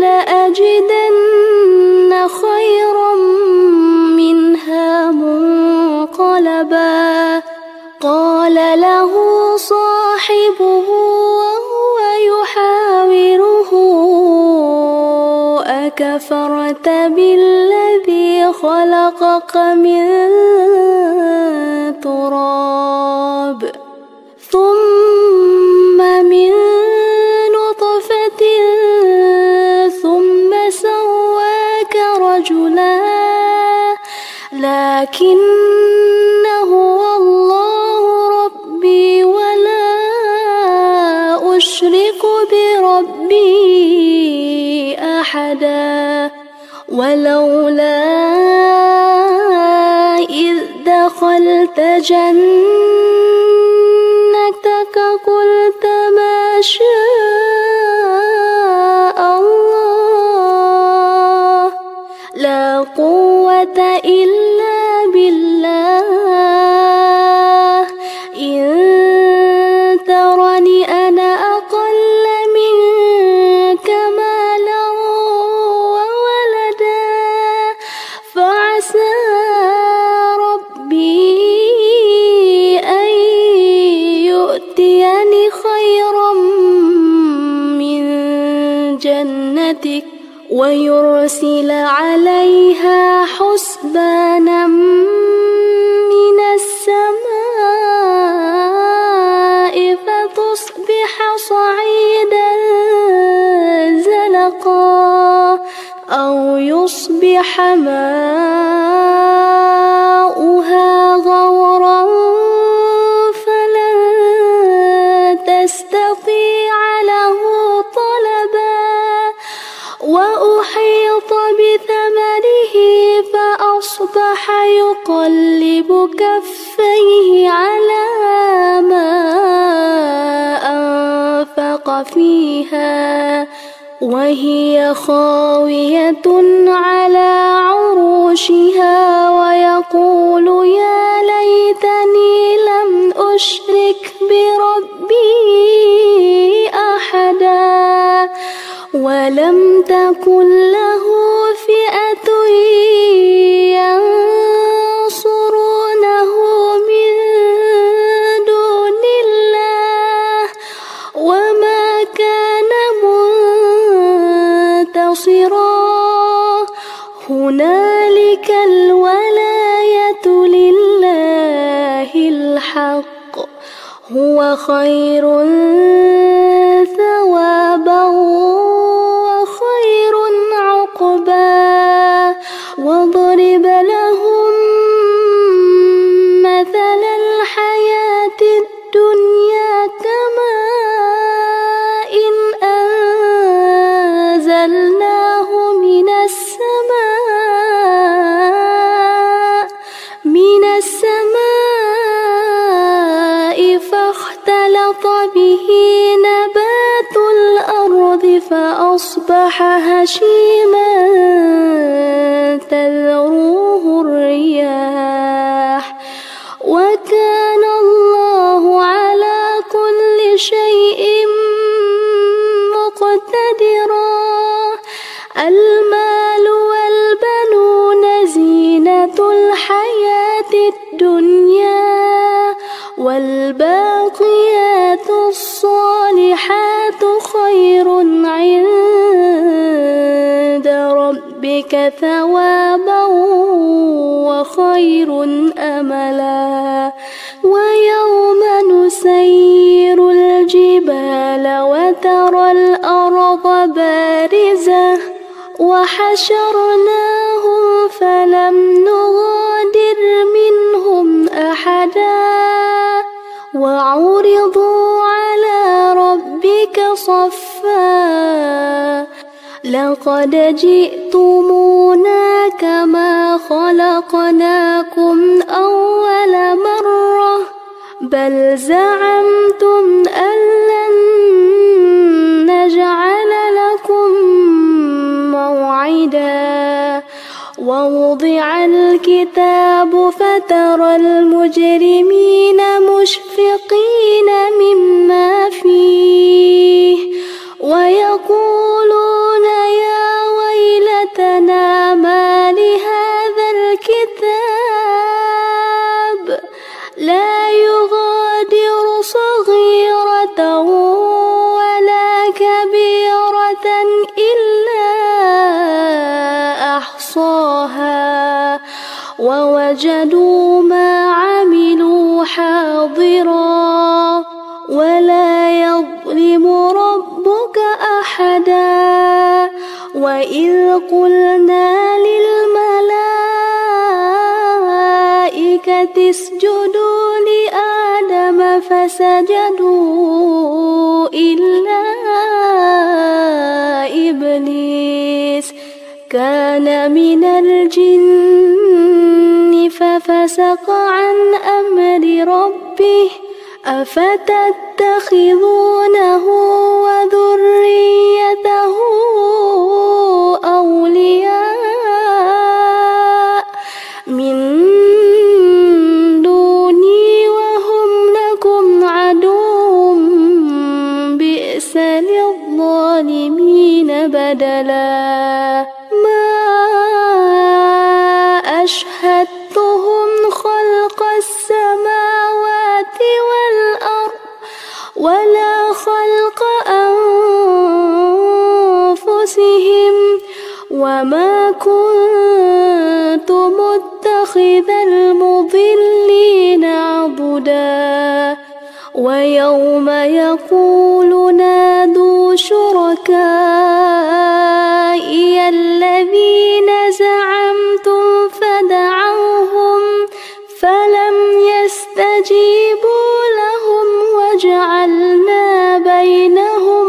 لأجدن خيرا منها منقلبا قال له صاحبه وهو يحاوره أكفرت بالذي خلقك من تراب ثم من نطفة ثم سواك رجلا لكن هو الله ربي ولا أشرك بربي أحدا ولولا إذ دخلت جنتك قلت ما شاء الله لا قوة إلا بالله إن ترني أنا أقل منك مالا وولدا فعسى ربي أن يؤتيني خيرا من جنتك ويرسل عليها حسبانا من السماء فتصبح صعيدا زلقا أو يصبح ماؤها غورا فلن تستطيع له طلبا وأحيط بثمره فأصبح يقلب كفيه على ما أنفق فيها وهي خاوية على عروشها ويقول يا ليتني لم أشرك بربي أحدا ولم تكن له فئة ينصرونه من دون الله وما كان منتصرا هنالك الولاية لله الحق هو خير ثوابا وخير عقبا واضرب لهم مثل الحياة الدنيا كماء إن أنزلناه من السماء من السماء فاختلط به نبات الأرض فأصبح فأصبح هشيما تذروه الرياح وكان الله على كل شيء مقتدرا. المال والبنون زينة الحياة الدنيا والباقيات الصالحات خير عند ربك ثوابا وخير أملا. ويوم نسير الجبال وترى الأرض بارزة وحشرناهم فلم نغادر منهم أحدا وعرضوا على ربك صفا لقد جئتمونا كما خلقناكم أول مرة بل زعمتم أن لن نجعل لكم موعدا. ووضع الكتاب فترى المجرمين مشفقين مما فيه ويقولون يا ويلتنا ما لهذا الكتاب لا يغادر صغيرة ولا كبيرة إلا أحصاها ووجدوا ما عملوا حاضرا ولا يظلم ربك أحدا. وإذ قلنا للملائكة اسجدوا لآدم فسجدوا إلا إبليس كان من الجن ففسق عن أمر ربه أفتتخذونه وذريته أولياء من دوني وهم لكم عدو بئس للظالمين بدلا. ما أشهدتهم خلق السماوات والأرض ولا خلق أنفسهم وما كنت متخذ المضلين عضدا. ويوم يقول نادوا شركائي الذين زعمتم فدعوهم فلم يستجيبوا لهم وجعلنا بينهم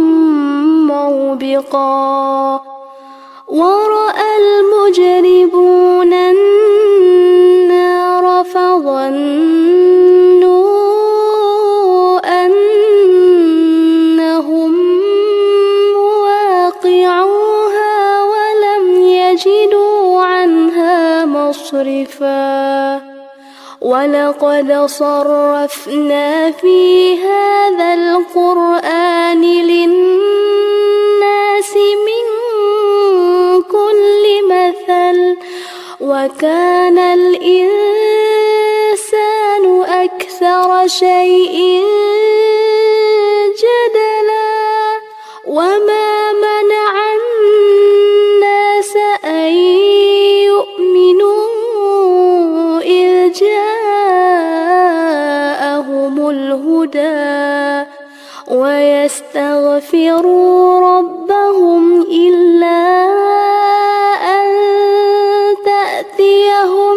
موبقا. ورأى المجرمون النار فظنوا أنهم مواقعوها ولم يجدوا عنها مصرفا. ولقد صرفنا في هذا القرآن للناس من كل مثل وكان الإنسان أكثر شيء جدلا. وما منع الناس أن يؤمنوا إذ جاءهم الهدى ويستغفروا ربهم إلا أن تأتيهم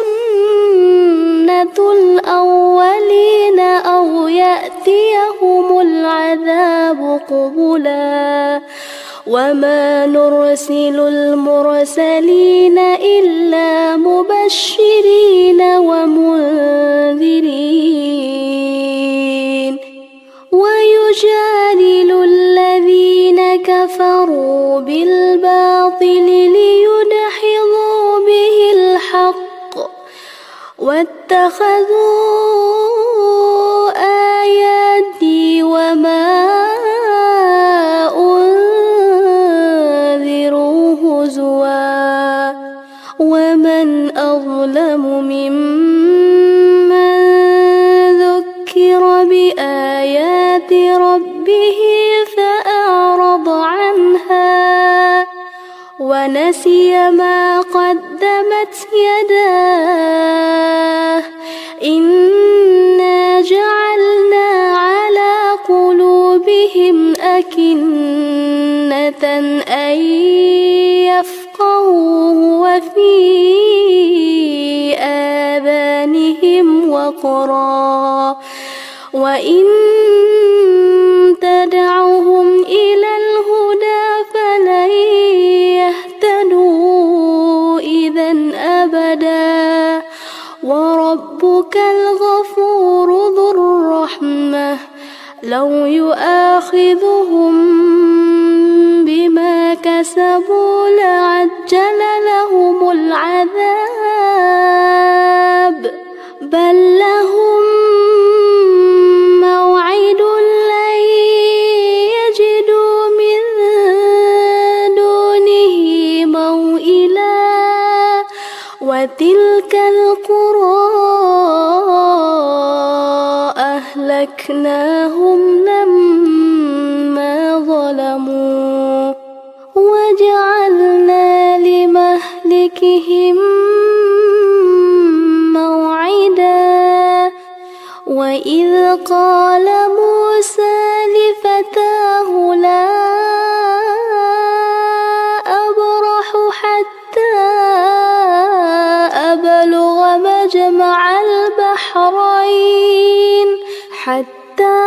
سنة الأولين أو يأتيهم العذاب قبلا. وما نرسل المرسلين إلا مبشرين ومنذرين ويجادل الذين كفروا بالباطل ليدحضوا به الحق واتخذوا آياتي وما أنذروا هزوا ومن أظلم ممن ذكر بآيات ربه فأعرض عنها ونسي ما قدمت يداه إنا جعلنا على قلوبهم أكنة أن يفقهوه وفي آذانهم وقرا وإن تدعوهم إلى الهدى فلن يهتدوا إذا أبدا وربك الغفور ذو الرحمة لو يؤاخذهم بما كسبوا لعجل لهم العذاب بل لهم موعد لن يجدوا من دونه موئلا وتلك القرى أهلكناهم لما ظلموا وجعلنا لمهلكهم موعدا وإذ قال موسى لفتاه لا أبرح حتى أبلغ مجمع البحرين حتى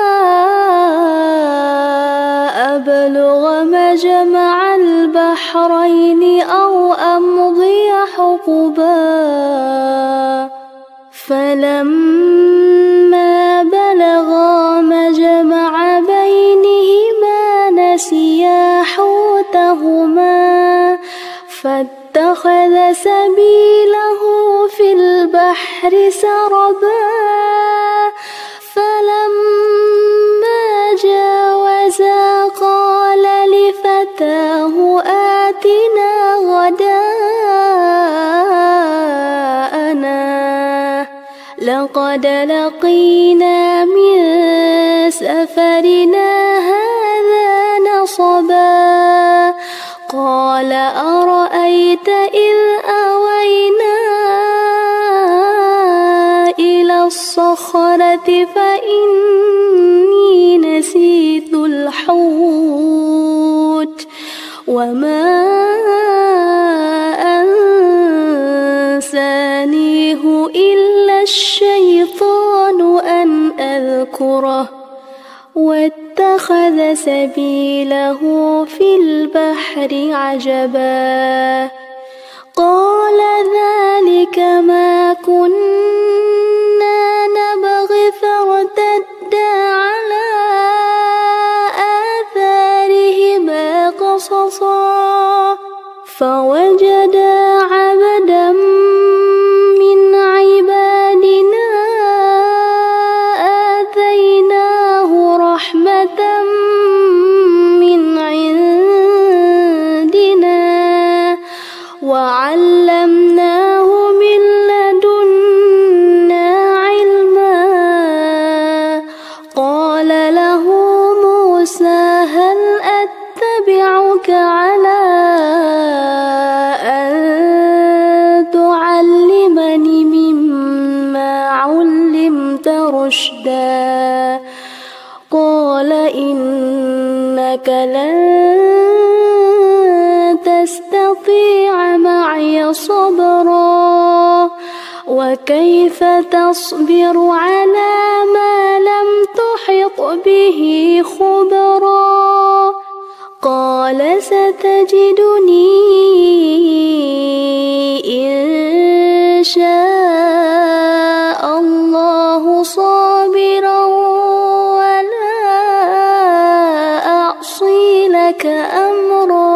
أبلغ مجمع البحرين أو أمضي حقبا فلما بلغا مجمع بينهما نسيا حوتهما فاتخذ سبيله في البحر سربا فلما جاوزا قال لفتاه آتنا غداءنا لقد لقينا من سفرنا هذا نصبا قال أرأيت إذ أوينا إلى الصخرة فإني نسيت الحوت وما أنسانيه إلا الشيطان أن أذكره واتخذ سبيله في البحر عجبا قال ذلك ما كنا نبغي فارتدا على آثارهما قصصا فوجدا عبدا من عبادنا آتيناه رحمة من عندنا وعلمناه من لدنا علما قال له موسى هل أتبعك على أن تعلمني مما علمت رشدا قال إنك لن تستطيع معي صبرا وكيف تصبر على ما لم تحط به خبرا قال ستجدني إن شاء الله صابرا ولا أعصي لك أمرا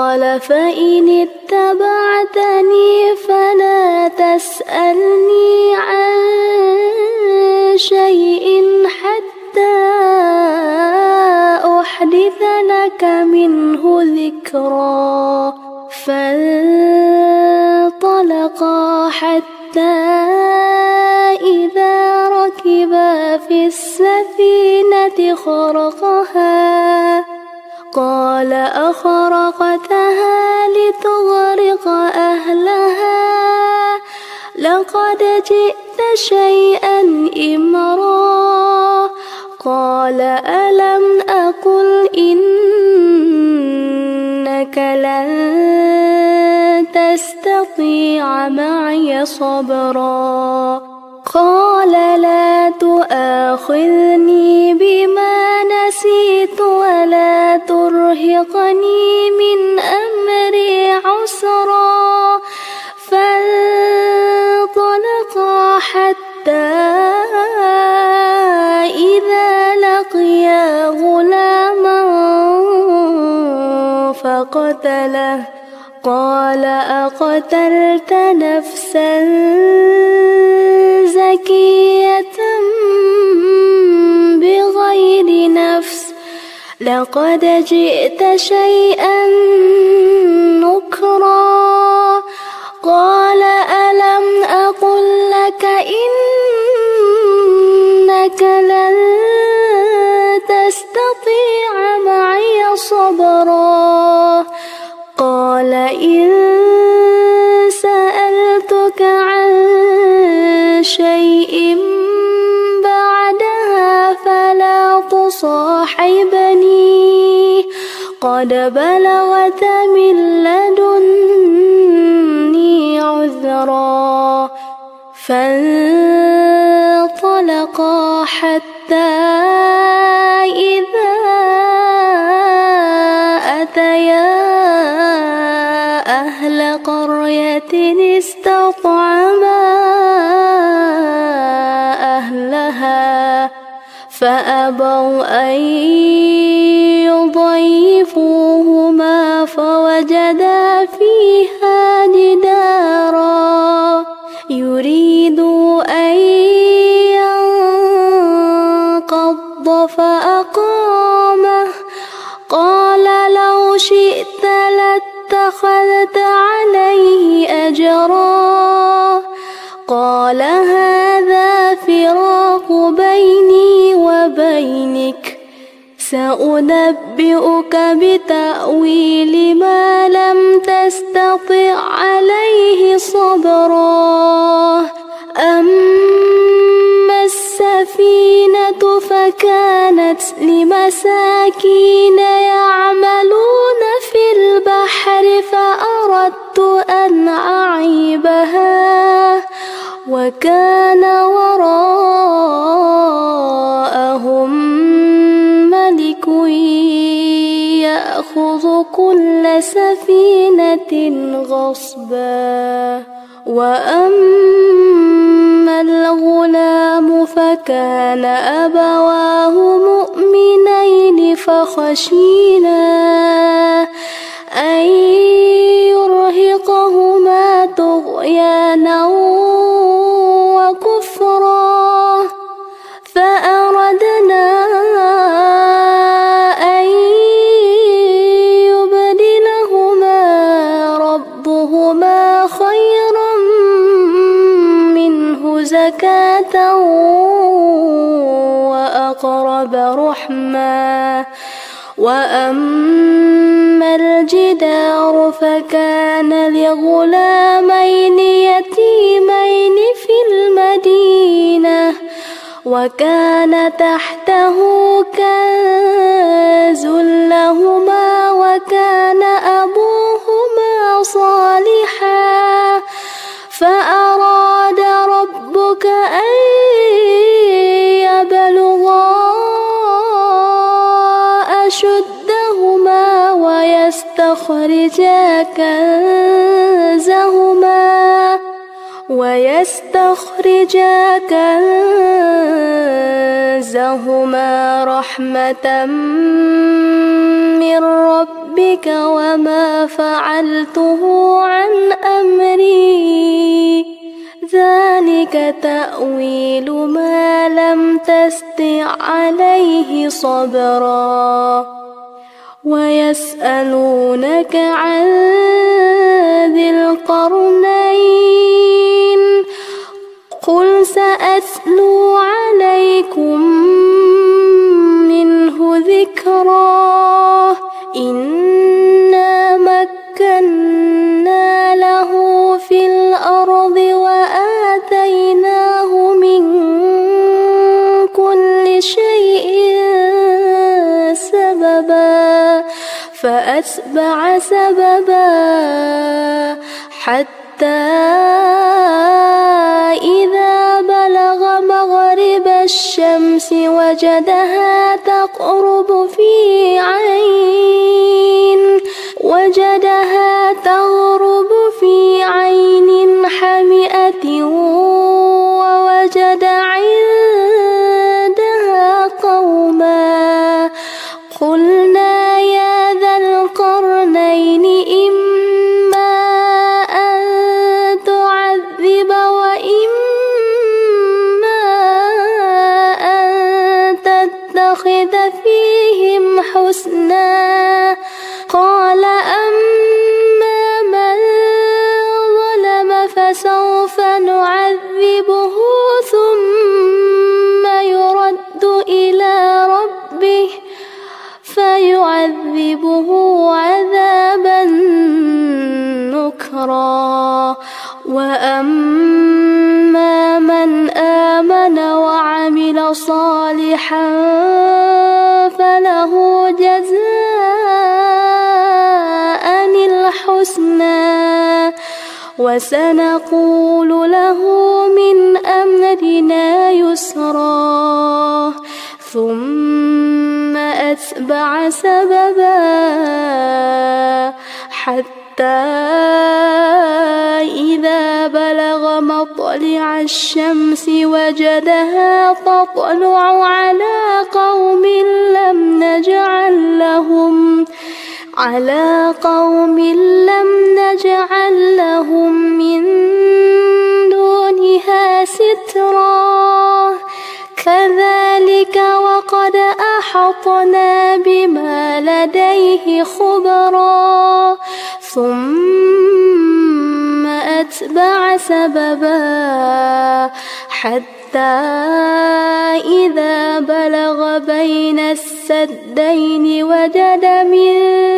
قال فإن اتبعتني فلا تسألني عن شيء حتى أحدث لك منه ذكرا فانطلقا حتى إذا ركبا في السفينة خرقها قال أخرقتها لتغرق أهلها لقد جئت شيئا إمرا قال ألم أقل إنك لن تستطيع معي صبرا قال لا تؤاخذني بما نسيت ولا ترهقني من أمري عسرا فانطلقا حتى إذا لقيا غلاما فقتله قال أقتلت نفسا زكية بغير نفس لقد جئت شيئا نكرا قال ألم أقل لك إنك لن تستطيع معي صبرا قال إن سألتك عن شيء بعدها فلا تصاحبني قد بلغت من لدني عذرا فانطلقا حتى إذا أتيا أهل قرية استطعما أهلها فأبوا أن يضيفوهما فوجدا فيها جدارا يريد أن ينقض فأقامه قال لو شئت لاتخذت عليه أجرا قال هذا فراق بيني وبينك سأنبئك بتأويل ما لم تستطع عليه صبرا أما السفينة فكانت لمساكين يعملون في البحر فأردت أن أعيبها وكان وراءهم ملك يأخذ كل سفينة غصبا وأما الغلام فكان أبواه مؤمنين فخشينا أن يرهقهما طغيانا وكفرا فأردنا أن يبدلهما ربهما خيرا منه زكاة وأقرب رحما وأما الجدار فكان لغلامين يتيمين في المدينة وكان تحته كنز لهما وكان أبوهما صالحا فأراد ربك أن يبلغا أشدهما ويستخرجا كنزهما ويستخرجا كنزهما رحمة من ربك وما فعلته عن أمري ذلك تأويل ما لم تستطع عليه صبرا ويسألونك عن ذي القرنين قل سأتلو عليكم منه ذكرا إنا مكنا له في الأرض وآتيناه من كل شيء سببا فأتبع سببا حتى إذا بلغ مغرب الشمس وجدها تغرب في عين وجدها تغرب في عين حمئة ووجد عندها قوما قلنا يا ذا القرنين إما أن تعذب وإما أن تتخذ فيهم حسنا قال أما من ظلم فسوف نعذبه ثم يرد إلى ربه فيعذبه عذابا نكرا وأما من آمن وعمل صالحا فله جزاء الحسنى وسنقول له من أمرنا يسرا ثم أتبع سببا حتى إذا بلغ مطلع الشمس وجدها تطلع على قوم لم نجعل لهم على قوم لم نجعل لهم من دونها سترا كذلك وقد أحطنا بما لديه خبرا ثم أتبع سببا حتى إذا بلغ بين السدين وجد من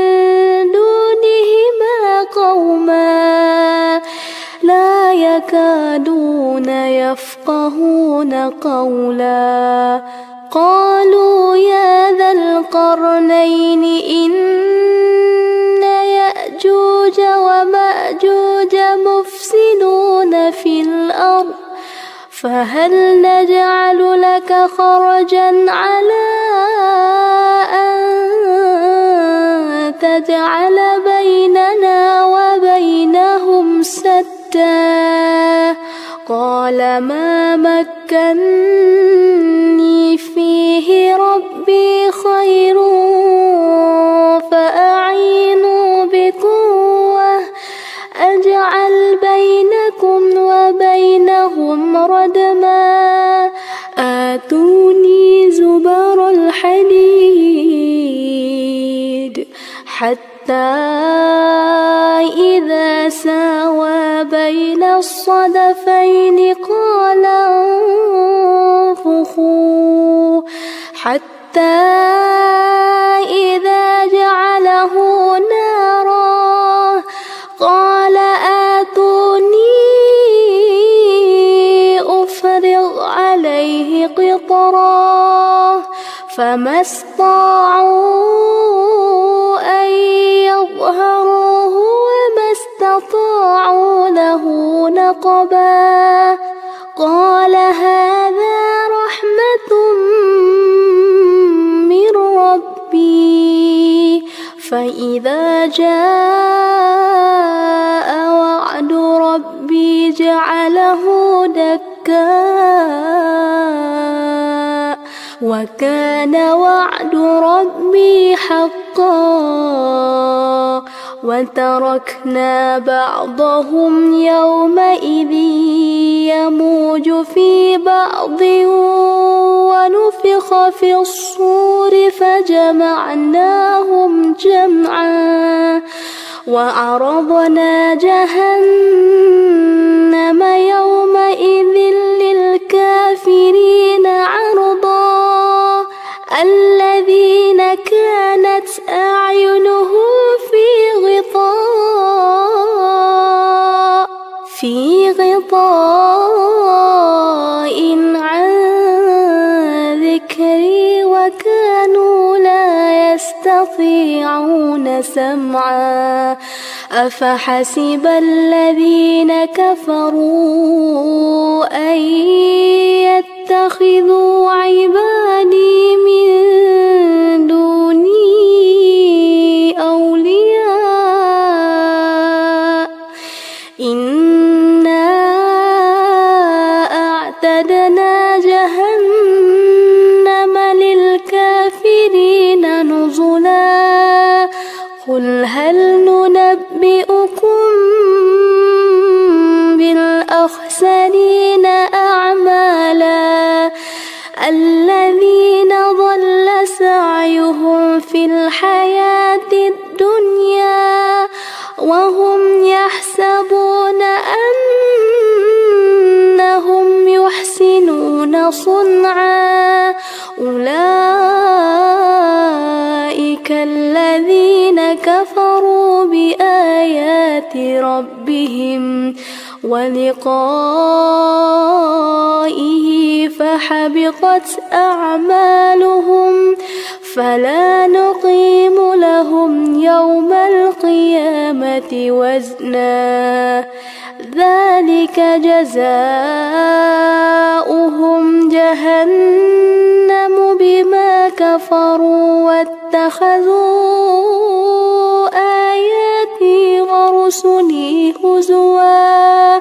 دونهما قوما لا يكادون يفقهون قولا قالوا يا ذا القرنين إن يأجوج ومأجوج مفسدون في الأرض فهل نجعل لك خرجا على أن تجعل بيننا وبينهم سدا قال ما مكني فيه ربي خير فأعينوا بقوة أجعل بينكم وبينهم ردما آتوني زبر الحديد حتى إذا ساوى بين الصدفين قال انفخوا حتى إذا جعله نارا قال آتوني أفرغ عليه قطرا فما استطاعوا أن يظهروه وما استطاعوا له نقبا قال هذا رحمة من ربي فإذا جاء وعد ربي جعله وكان وعد ربي حقا وتركنا بعضهم يومئذ يموج في بعض ونفخ في الصور فجمعناهم جمعا وعرضنا جهنم يومئذ للكافرين عرضا الذين كانت أعينهم في غطاء في غطاء عن ذكري وكانوا لا يستطيعون سمعا أفحسب الذين كفروا أن يتخذوا عبادي من دوني أولياء إنا أعتدنا جهنم للكافرين نزلا قل هل ننبئكم بالأخسرين أعمالا الذين ضل سعيهم في الحياة الدنيا وهم يحسبون أنهم يحسنون صنعا أولئك الذين كفروا بآيات ربهم ولقائه فحبطت أعمالهم فلا نقيم لهم يوم القيامة وزنا ذلك جزاؤهم جهنم بما كفروا واتخذوا آياتي ورسلي هزوا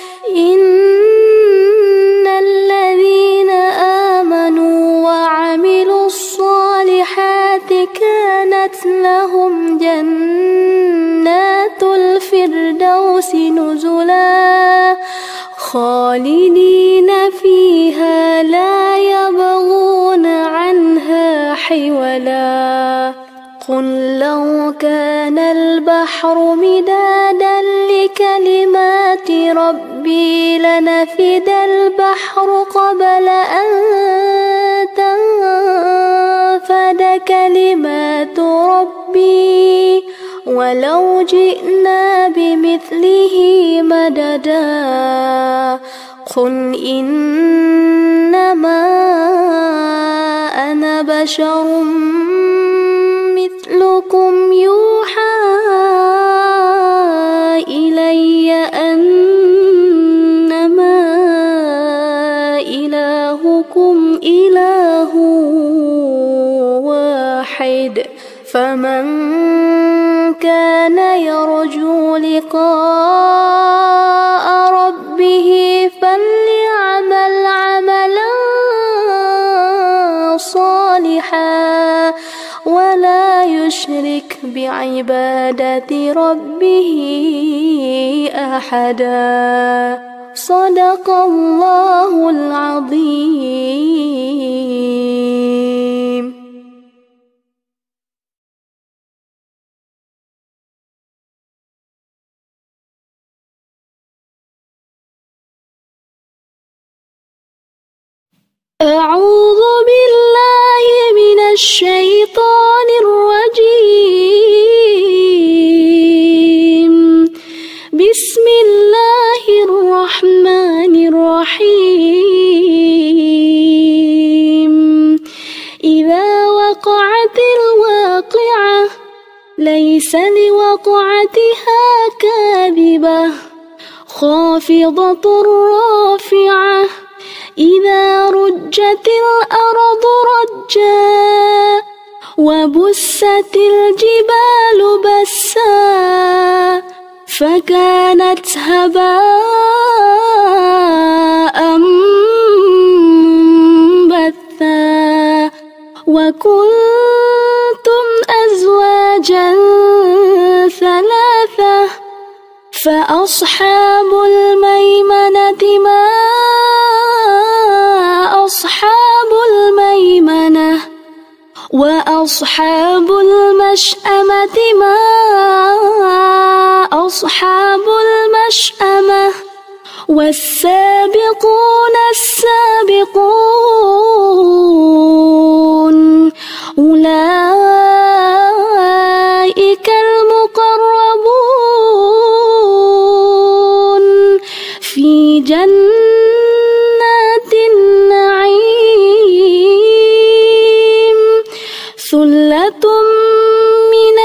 إن الذين آمنوا وعملوا الصالحات كانت لهم جنات الفردوس نزلا خالدين فيها لا يبغون عنها حولا قل لو كان البحر مدادا لكلمات ربي لنفد البحر قبل أن تنفد كلمات ربي ولو جئنا بمثله مددا قل إنما أنا بشر مثلكم يوحى إلي أنما إلهكم إله واحد فمن كان يرجو لقاء ربه فليعمل عملا صالحا ولا يشرك بعبادة ربه أحدا صدق الله العظيم. أعوذ بالله من الشيطان الرجيم. بسم الله الرحمن الرحيم. إذا وقعت الواقعة ليس لوقعتها كاذبة خافضة رافعة إذا رجت الأرض رجا وبست الجبال بسا فكانت هباء منبثا وكنتم أزواجا ثلاثة فأصحاب الميمنة ما أصحاب الميمنة وأصحاب المشأمة ما أصحاب المشأمة والسابقون السابقون أولئك المقربون في جنات النعيم ثلة من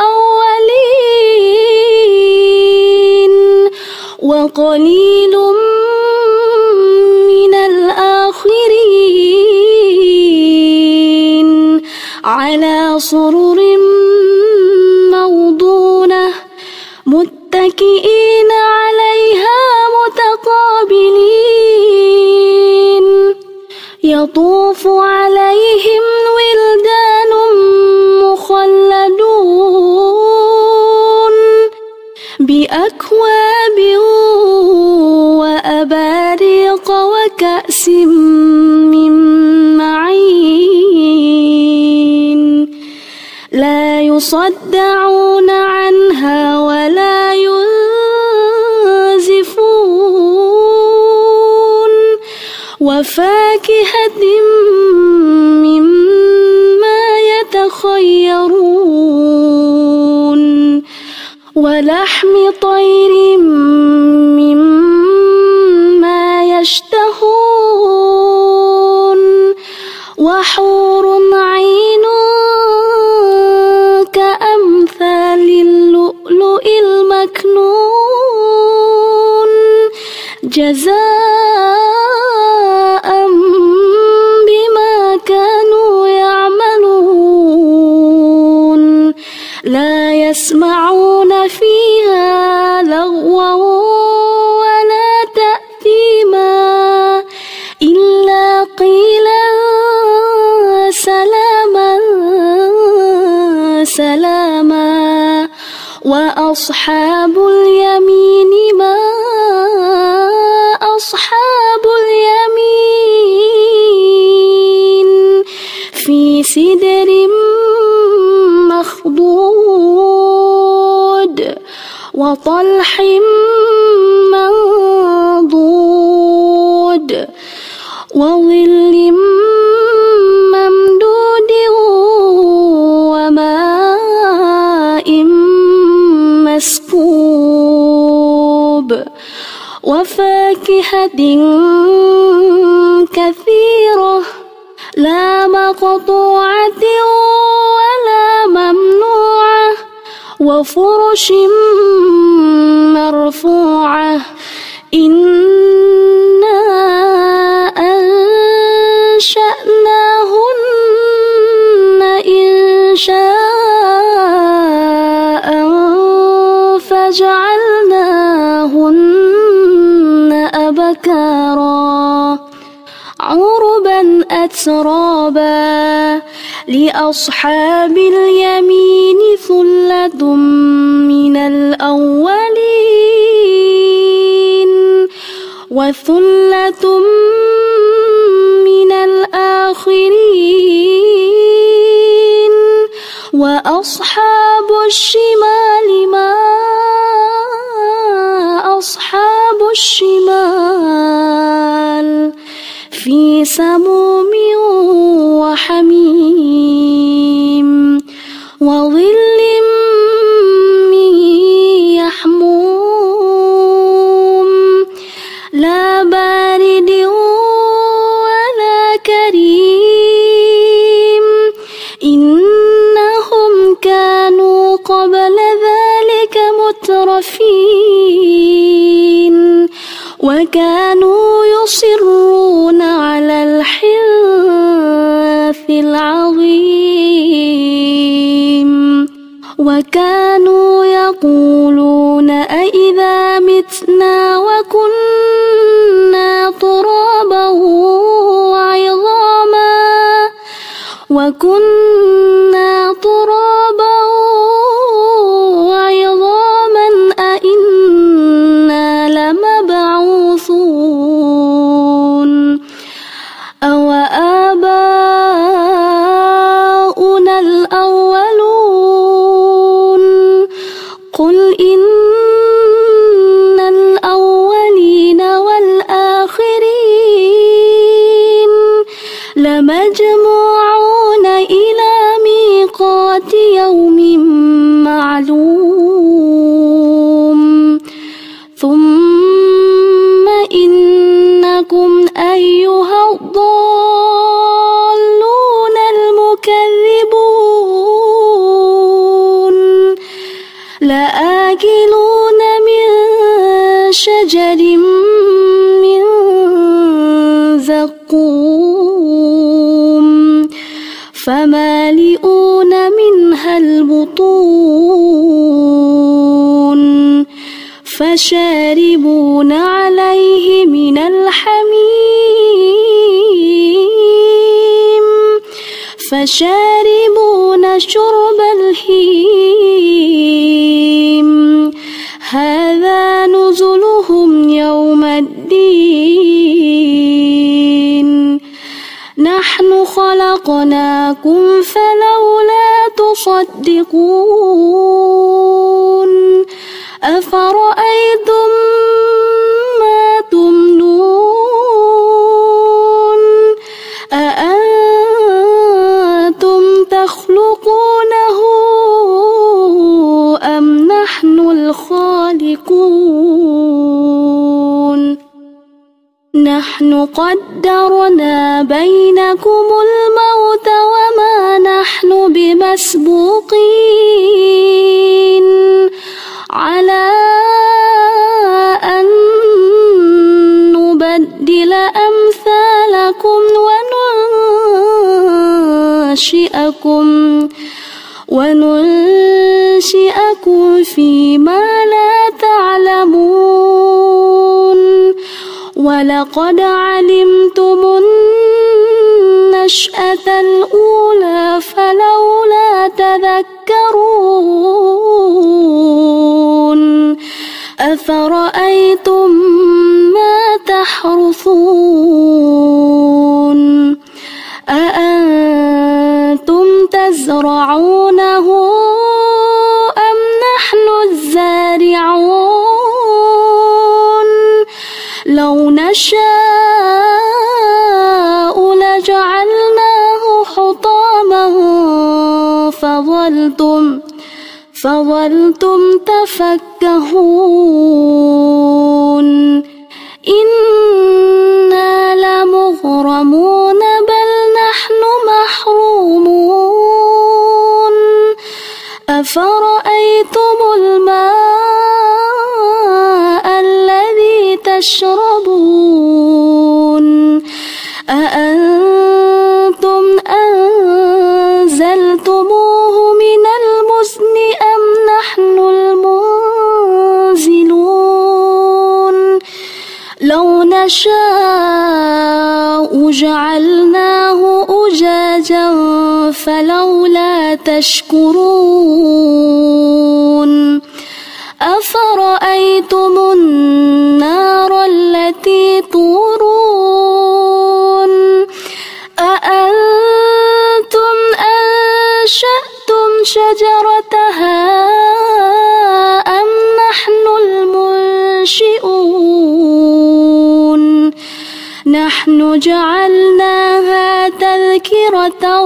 الأولين وقليل من الآخرين على سرر موضونة متكئين عليها متقابلين يطوف عليهم ولدان مخلدون بأكواب وأباريق وكأس من معين لا يصدعون عنها ولا ينزفون وفاكهة مما يتخيرون ولحم طير مما يشتهون وحور عين كأمثال اللؤلؤ المكنون جزاء بما كانوا يعملون لا يسمعون فيها لغوا ولا تأثيما إلا قيلا سلاما سلاما وأصحاب اليمين ما أصحاب اليمين في سدر مخضود وطلح منضود وظل ممدود وماء مسكوب وفاكهة كثيرة لا مقطوعة ولا ممنوعة وفرش مرفوعة إنا أنشأناهن إنشاء فجعلناهن أبكارا عربا أترابا لأصحاب اليمين ثلة من الأولين وثلة من الآخرين وأصحاب الشمال ما أصحاب الشمال في سموم وحميم وظل من يحموم لا بارد ولا كريم إنهم كانوا قبل ذلك مترفين وكانوا يصرون على الحنث العظيم وكانوا يقولون أئذا متنا وكنا ترابا وعظاما وكنا كنا ترابا وعظاما أئنا لمبعوثون أو آباؤنا الأولون قل إن الأولين والآخرين لمجموعون إلى ميقات يوم معلوم ثم إنكم أيها الضالون المكذبون لآكلون من شجر من زقوم فمالئون منها البطون فشاربون عليه من الحميم فشاربون شرب الهيم هذا نزلهم يوم الدين نحن خلقناكم فلولا تصدقون أفرأيتم ما تمنون أأنتم تخلقونه أم نحن الخالقون نحن قدرنا بينكم الموت وما نحن بمسبوقين على أن نبدل أمثالكم وننشئكم وننشئكم فيما لا تعلمون ولقد علمتم النشأة الأولى فلولا تذكرون أفرأيتم ما تحرثون أأنتم تزرعونه أم نحن الزارعون لو نشاء لجعلناه حطاما فظلتم فظلتم تفكهون إنا لمغرمون بل نحن محرومون أفرأيتم الماء الذي تشربون أأنتم أنزلتموه من المزن أم نحن المنزلون لو نشاء جعلناه أجاجا فلولا تشكرون أفرأيتم النار التي تورون أأنتم أنشأتم شجرتها أم نحن المنشئون نحن جعلناها تذكرة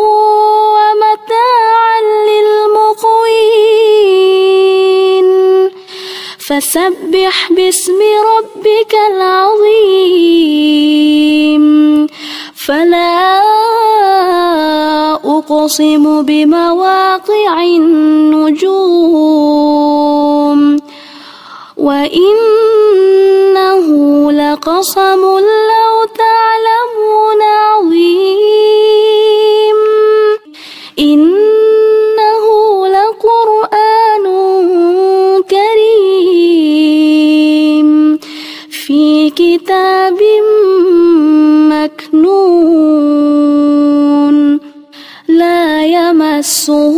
ومتاعا للمقوين فسبح باسم ربك العظيم فلا أقسم بمواقع النجوم وإنه لقسم لو تعلمون عظيم إنه لقرآن كريم في كتاب مكنون لا يمسه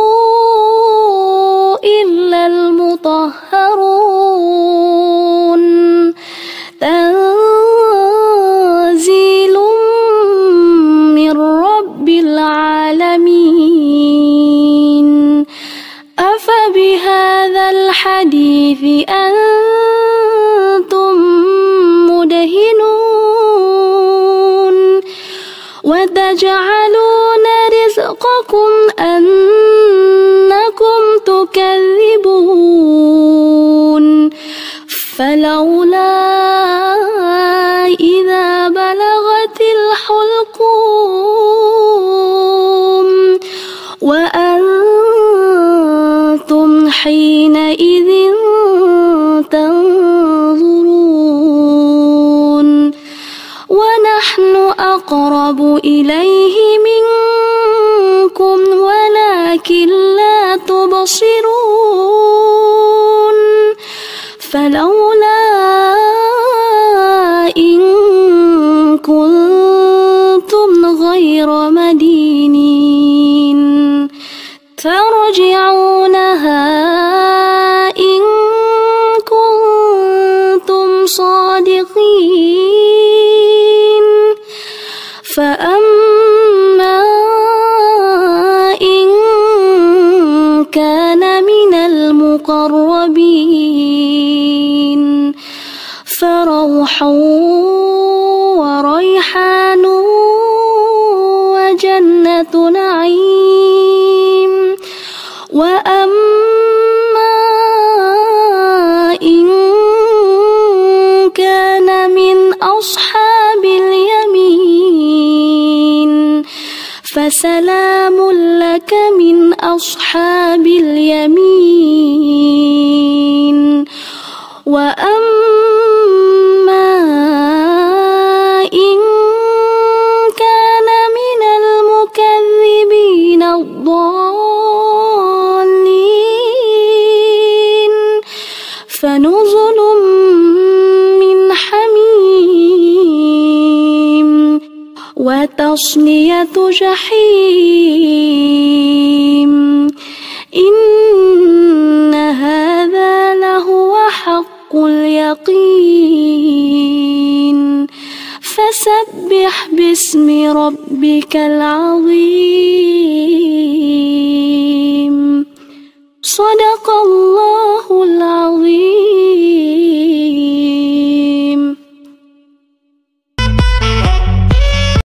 إلا المطهرون تنزيل من رب العالمين أفبهذا الحديث أنتم مدهنون وتجعلون رزقكم أنكم تكذبون فلولا إذا بلغت الحلقوم وأنتم حينئذ تنظرون ونحن أقرب إليه منكم ولكن لا تبصرون فلولا إن كنتم غير مدينين ترجعونها إن كنتم صادقين فأما إن كان من المقربين فروح وريحان وجنة نعيم وأما إن كان من أصحاب اليمين فسلام لك من أصحاب اليمين وأما إن كان من المكذبين الضالين فنزل من حميم وتصلية جحيم إن هذا لهو حق اليقين فسبح باسم ربك العظيم صدق